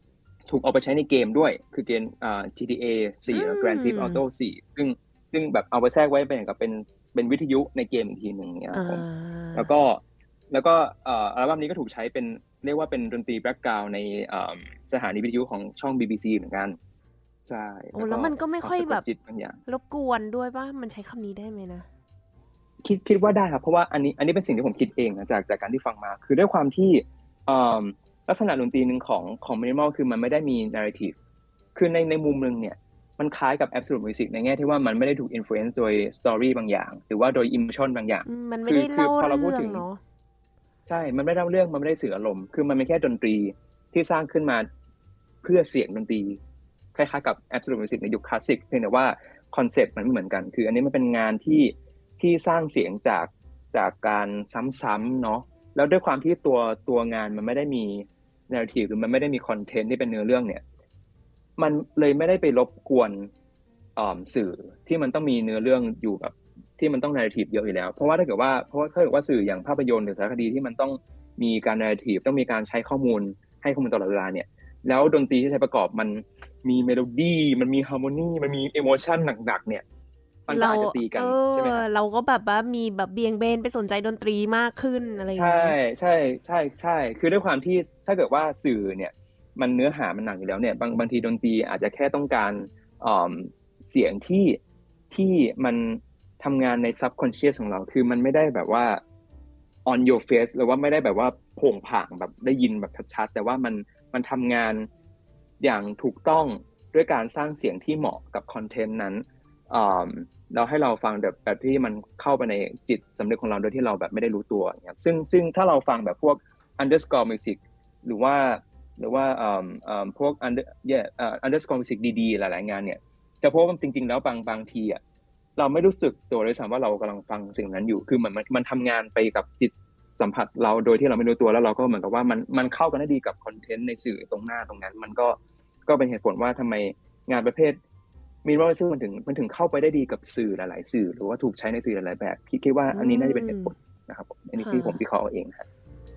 ถูกเอาไปใช้ในเกมด้วยคือเกมGTA 4 Grand Theft Auto 4ซึ่งแบบเอาไปแทรกไว้เป็นกับเป็นวิทยุในเกมอีกทีหนึ่งเนี่ยครับผมแล้วก็อัลบั้มนี้ก็ถูกใช้เป็นเรียกว่าเป็นดนตรีแบ็คกราวด์ในสถานีวิทยุของช่อง BBC เหมือนกันใช่แล้วมันก็ไม่ค่อยแบบรบกวนด้วยป่ะมันใช้คำนี้ได้ไหมนะคิดว่าได้ครับเพราะว่าอันนี้เป็นสิ่งที่ผมคิดเองนะจากการที่ฟังมาคือด้วยความที่ลักษณะดนตรีหนึ่งของมินิมอลคือมันไม่ได้มี narrative คือในมุมนึงเนี่ยมันคล้ายกับ absolute music ในแง่ที่ว่ามันไม่ได้ถูก influence โดย story บางอย่างหรือว่าโดย emotion บางอย่างมันไม่ได้เล่าเรื่องเนาะใช่มันไม่ได้เล่าเรื่องมันไม่ได้สื่ออารมณ์คือมันเป็นแค่ดนตรีที่สร้างขึ้นมาเพื่อเสียงดนตรีคล้ายๆกับ absolute music ในยุคคลาสสิกเพียงแต่ว่าคอนเซ็ปต์มันไม่เหมือนกันคืออันนี้มันเป็นงานที่สร้างเสียงจากการซ้ำๆเนาะแล้วด้วยความที่ตัวงานมันไม่ได้มี narrative หรือมันไม่ได้มีคอนเทนต์ที่เป็นเนื้อเรื่องเนี่ยมันเลยไม่ได้ไปรบกวนสื่อที่มันต้องมีเนื้อเรื่องอยู่แบบที่มันต้อง narrative เยอะอยู่แล้วเพราะว่าถ้าเกิดว่าสื่ออย่างภาพยนตร์หรือสารคดีที่มันต้องมีการ narrative ต้องมีการใช้ข้อมูลให้ข้อมูลตลอดเวลาเนี่ยแล้วดนตรีที่ใช้ประกอบมันมีเมโลดี้มันมีฮาร์โมนีมันมีอิโมชันหนักๆเนี่ยมันก็อาจจะตีกันใช่ไหมเราก็แบบว่ามีแบบเบี่ยงเบนไปสนใจดนตรีมากขึ้นอะไรอย่างเงี้ยใช่คือด้วยความที่ถ้าเกิดว่าสื่อเนี่ยมันเนื้อหามันหนักอยู่แล้วเนี่ยบางทีดนตรีอาจจะแค่ต้องการเสียงที่มันทำงานใน subconscious ของเราคือมันไม่ได้แบบว่า on your face หรือว่าไม่ได้แบบว่าโผงผางแบบได้ยินแบบชัดๆแต่ว่ามันทำงานอย่างถูกต้องด้วยการสร้างเสียงที่เหมาะกับคอนเทนต์นั้นเราให้เราฟังแบบที่มันเข้าไปในจิตสำนึกของเราโดยที่เราแบบไม่ได้รู้ตัวอย่างเงี้ยซึ่งถ้าเราฟังแบบพวก underscore music หรือว่าพวกunderscore music ดีๆหลายๆงานเนี่ยจะพบว่าจริงๆแล้วบางทีอ่ะเราไม่รู้สึกตัวเลยซ้ำว่าเรากำลังฟังสิ่งนั้นอยู่คือมันทำงานไปกับจิตสัมผัสเราโดยที่เราไม่รู้ตัวแล้วเราก็เหมือนกับว่ามันเข้ากันได้ดีกับคอนเทนต์ในสื่อตรงหน้าตรงนั้นมันก็เป็นเหตุผลว่าทำไมงานประเภทมินิมอลลิซึมมันถึงเข้าไปได้ดีกับสื่อหลายๆสื่อหรือว่าถูกใช้ในสื่อหลายๆแบบคิดว่าอันนี้น่าจะเป็นเหตุผลนะครับอันนี้ที่ผมวิเคราะห์เองครับ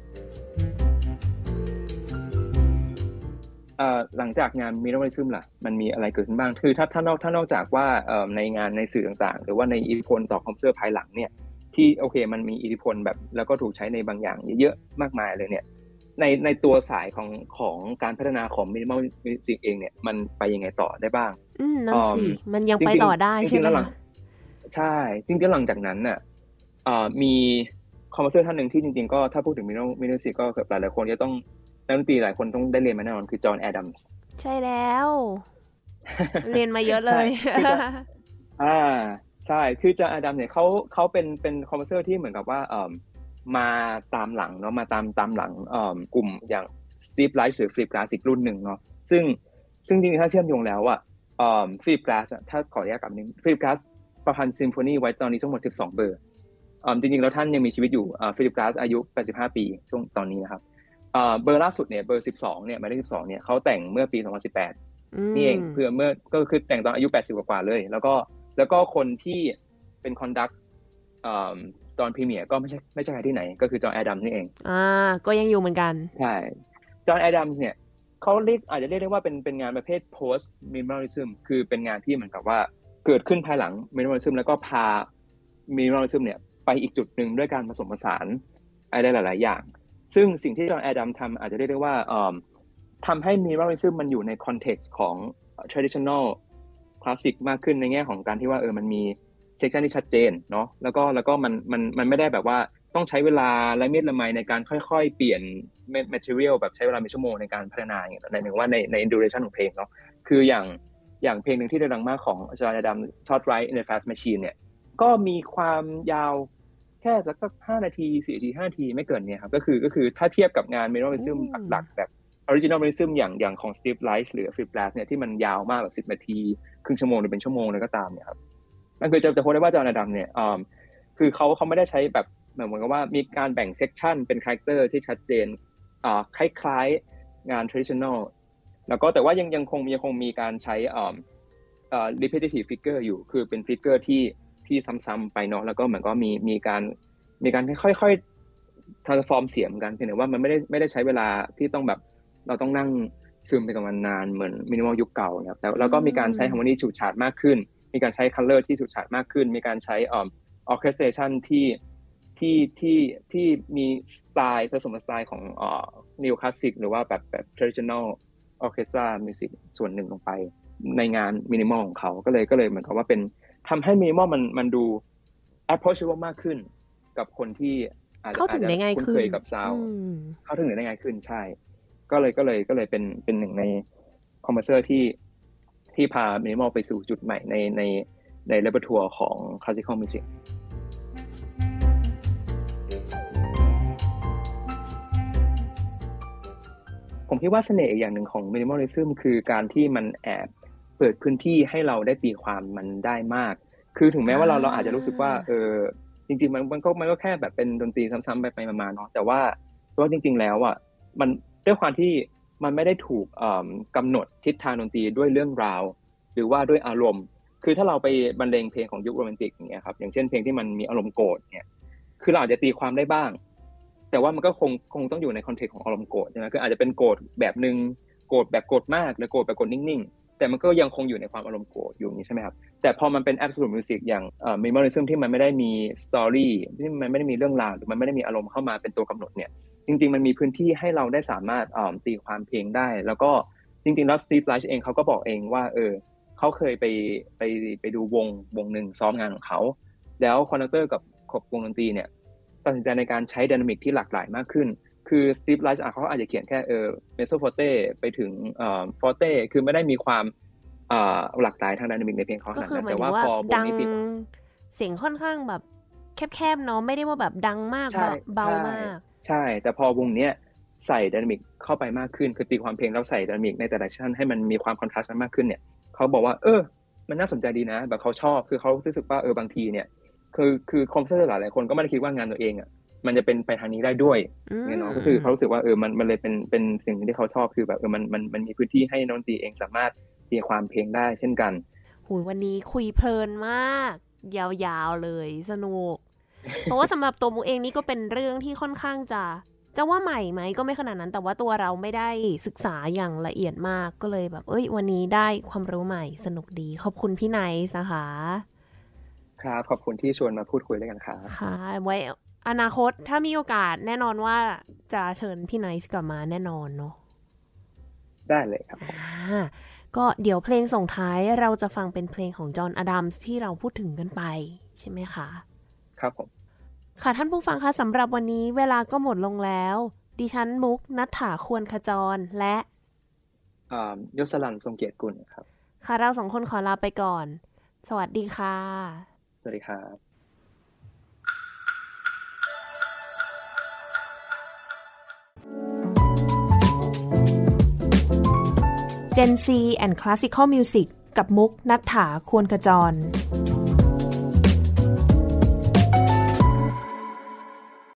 หลังจากงานมินิมอลลิซึมล่ะมันมีอะไรเกิดขึ้นบ้างคือถ้านอกจากว่าในงานในสื่อต่างๆหรือว่าในอิทธิพลต่อคอมพิวเตอร์ภายหลังเนี่ยที่โอเคมันมีอิทธิพลแบบแล้วก็ถูกใช้ในบางอย่างเยอะมากมายเลยเนี่ยในตัวสายของการพัฒนาของมินิมอลมิวสิกเองเนี่ยมันไปยังไงต่อได้บ้างนั่นสิมันยังไปต่อได้ใช่ไหมใช่จริงๆหลังจากนั้นน่ะมีคอมโพเซอร์ท่านหนึ่งที่จริงๆก็ถ้าพูดถึงมินิมอลมิวสิกก็หลายๆคนจะต้องนักดนตรีหลายคนต้องได้เรียนมาแน่นอนคือจอห์นแอดัมส์ใช่แล้วเรียนมาเยอะเลยใช่คือจอห์นแอดัมส์เนี่ยเขาเป็นคอมโพเซอร์ที่เหมือนกับว่ามาตามหลังเนาะมาตามหลังกลุ่มอย่างสตีฟไลท์หรือฟิลิปกลาสอีกรุ่นหนึ่งเนาะซึ่งจริงๆถ้าเชื่อมโยงแล้วอ่ะฟิลิปกลาสถ้าขออนุญาตกับนึงฟิลิปกลาสประพันธ์ซิมโฟนีไว้ตอนนี้ทั้งหมด12เบอร์จริงๆแล้วท่านยังมีชีวิตอยู่ฟิลิปกลาสอายุ85ปีช่วงตอนนี้นะครับเบอร์ล่าสุดเนี่ยเบอร์12เนี่ยหมายเลข12เนี่ยเขาแต่งเมื่อปี2018นี่เองก็คือแต่งตอนอายุ80กว่าเลยแล้วก็คนที่เป็นคอนดักตอนพรีเมียร์ก็ไม่ใช่ใครที่ไหนก็คือจอห์นแอดัมส์นี่เองก็ยังอยู่เหมือนกันใช่จอห์นแอดัมส์เนี่ยเขาอาจจะเรียกได้ว่าเป็นงานประเภท post minimalism คือเป็นงานที่เหมือนกับว่าเกิดขึ้นภายหลัง minimalism แล้วก็พา minimalism เนี่ยไปอีกจุดหนึ่งด้วยการผสมผสานอะไรหลายๆอย่างซึ่งสิ่งที่จอห์นแอดัมส์ทำอาจจะเรียกได้ว่าทำให้ minimalism มันอยู่ใน context ของ traditional classic มากขึ้นในแง่ของการที่ว่ามันมีเซกชันที่ชัดเจนเนาะแล้วก็มันไม่ได้แบบว่าต้องใช้เวลาละเมียดละไมในการค่อยๆเปลี่ยน material แบบใช้เวลาเป็นชั่วโมงในการพัฒนาอย่างเงี้ยในหนึ่งว่าใน duration ของเพลงเนาะคืออย่างเพลงหนึ่งที่ดังมากของจอห์นแอดัมส์ Short Ride in the Fast Machine เนี่ยก็มีความยาวแค่สัก5นาที4นาที5นาทีไม่เกินเนี่ยครับก็คือถ้าเทียบกับงาน minimalism หลักๆแบบ original minimalism อย่างของ Steve Reich หรือ Philip Glass เนี่ยที่มันยาวมากแบบ10นาทีครึ่งชั่วโมงหรือเป็นชั่วโมงเลยก็ตามเนี่ยครับมันคือจะพูดได้ว่าจอห์นแอดัมส์เนี่ยคือเขาไม่ได้ใช้แบบเหมือนกับว่ามีการแบ่งเซกชันเป็นคาแรคเตอร์ที่ชัดเจนคล้ายๆงาน traditional แล้วก็แต่ว่ายังคงมีการใช้repetitive figure อยู่คือเป็นฟิกเกอร์ที่ซ้ำๆไปเนาะแล้วก็เหมือนก็มีการค่อยๆ transform เสียงกันเพียงแต่ว่ามันไม่ได้ใช้เวลาที่ต้องแบบเราต้องนั่งซึมไปกับมันนานเหมือนมินิมอลยุคเก่านะครับแล้วก็มีการใช้ฮาร์โมนีฉูดฉาดมากขึ้นมีการใช้คัลเลอร์ที่ฉูดฉาดมากขึ้นมีการใช้ออร์เคสเทชันที่มีสไตล์ผสมสไตล์ของนิวคลาสสิกหรือว่าแบบ traditional orchestra music ส่วนหนึ่งลงไปในงานมินิมอลของเขาก็เลยเหมือนกับว่าเป็นทำให้มินิมอลมันดู approachable มากขึ้นกับคนที่อาจจะคุ้นเคยกับซาวด์เข้าถึงได้ง่ายขึ้นใช่ก็เลยเป็นหนึ่งในคอมเพรสเซอร์ที่พามินิมอลไปสู่จุดใหม่ในเรเปอร์ทัวร์ของ classical musicผมคิดว่าเสน่ห์อีกอย่างหนึ่งของ minimalism คือการที่มันแอบเปิดพื้นที่ให้เราได้ตีความมันได้มากคือถึงแม้ว่าเราอาจจะรู้สึกว่าจริงๆมันก็แค่แบบเป็นดนตรีซ้ำๆไปมาๆเนาะแต่ว่าจริงๆแล้วอ่ะมันด้วยความที่มันไม่ได้ถูกกำหนดทิศทางดนตรีด้วยเรื่องราวหรือว่าด้วยอารมณ์คือถ้าเราไปบรรเลงเพลงของยุคโรแมนติกอย่างเงี้ยครับอย่างเช่นเพลงที่มันมีอารมณ์โกรธเนี่ยคือเราอาจจะตีความได้บ้างแต่ว่ามันก็คงต้องอยู่ในคอนเทกต์ของอารมณ์โกรธใช่ไหมคืออาจจะเป็นโกรธแบบนึงโกรธแบบโกรธมากหรือโกรธแบบโกรธนิ่งๆแต่มันก็ยังคงอยู่ในความอารมณ์โกรธอยู่นี่ใช่ไหมครับแต่พอมันเป็น absolute music อย่างminimalism ที่มันไม่ได้มี story ที่มันไม่ได้มีเรื่องราวหรือมันไม่ได้มีอารมณ์เข้ามาเป็นตัวกำหนดเนี่ยจริงๆมันมีพื้นที่ให้เราได้สามารถตีความเพลงได้แล้วก็จริงๆแล้ว Steve Reich เองเขาก็บอกเองว่าเขาเคยไปดูวงนึงซ้อมงานของเขาแล้วคอนดักเตอร์กับวงดนตรีเนี่ยตัดสินใจในการใช้ไดนามิกที่หลากหลายมากขึ้นคือ Steve Reich เขาอาจจะเขียนแค่เมโซฟอร์เต้ไปถึงฟอร์เต้คือไม่ได้มีความหลากหลายทางไดนามิกในเพลงเขาขนาดนั้นแต่ว่าพอวงนี้เสียงค่อนข้างแบบแคบๆเนาะไม่ได้ว่าแบบดังมากเบามากใช่แต่พอวงเนี้ยใส่ไดนามิกเข้าไปมากขึ้นคือตีความเพลงแล้วใส่ไดนามิกในแต่ละชั้นให้มันมีความคอนทราสต์มากขึ้นเนี่ยเขาบอกว่ามันน่าสนใจดีนะแบบเขาชอบคือเขารู้สึกว่าบางทีเนี่ยคือคอมโพเซอร์หลายๆคนก็ไม่ได้คิดว่างานตัวเองอ่ะมันจะเป็นไปทางนี้ได้ด้วยเนาะก็คือเขารู้สึกว่ามันเลยเป็นสิ่งที่เขาชอบคือแบบมันมีพื้นที่ให้ดนตรีเองสามารถตีความเพลงได้เช่นกันหูยวันนี้คุยเพลินมากยาวๆเลยสนุก เพราะว่าสำหรับตัวมุกเองนี่ก็เป็นเรื่องที่ค่อนข้างจะว่าใหม่ไหมก็ไม่ขนาดนั้นแต่ว่าตัวเราไม่ได้ศึกษาอย่างละเอียดมากก็เลยแบบวันนี้ได้ความรู้ใหม่สนุกดีขอบคุณพี่ไนท์นะคะครับขอบคุณที่ชวนมาพูดคุยด้วยกันครับค่ะไว้อนาคตถ้ามีโอกาสแน่นอนว่าจะเชิญพี่ไนท์กลับมาแน่นอนเนาะได้เลยครับก็เดี๋ยวเพลงส่งท้ายเราจะฟังเป็นเพลงของจอห์นอดัมส์ที่เราพูดถึงกันไปใช่ไหมคะครับผมค่ะท่านผู้ฟังคะสำหรับวันนี้เวลาก็หมดลงแล้วดิฉันมุกณัฐฐาควรขจรและยศรันทร์ทรงเกียรติกุลครับค่ะเราสองคนขอลาไปก่อนสวัสดีค่ะสวัสดีครับ Gen Z and Classical Music กับมุกณัฐฐาควรขจร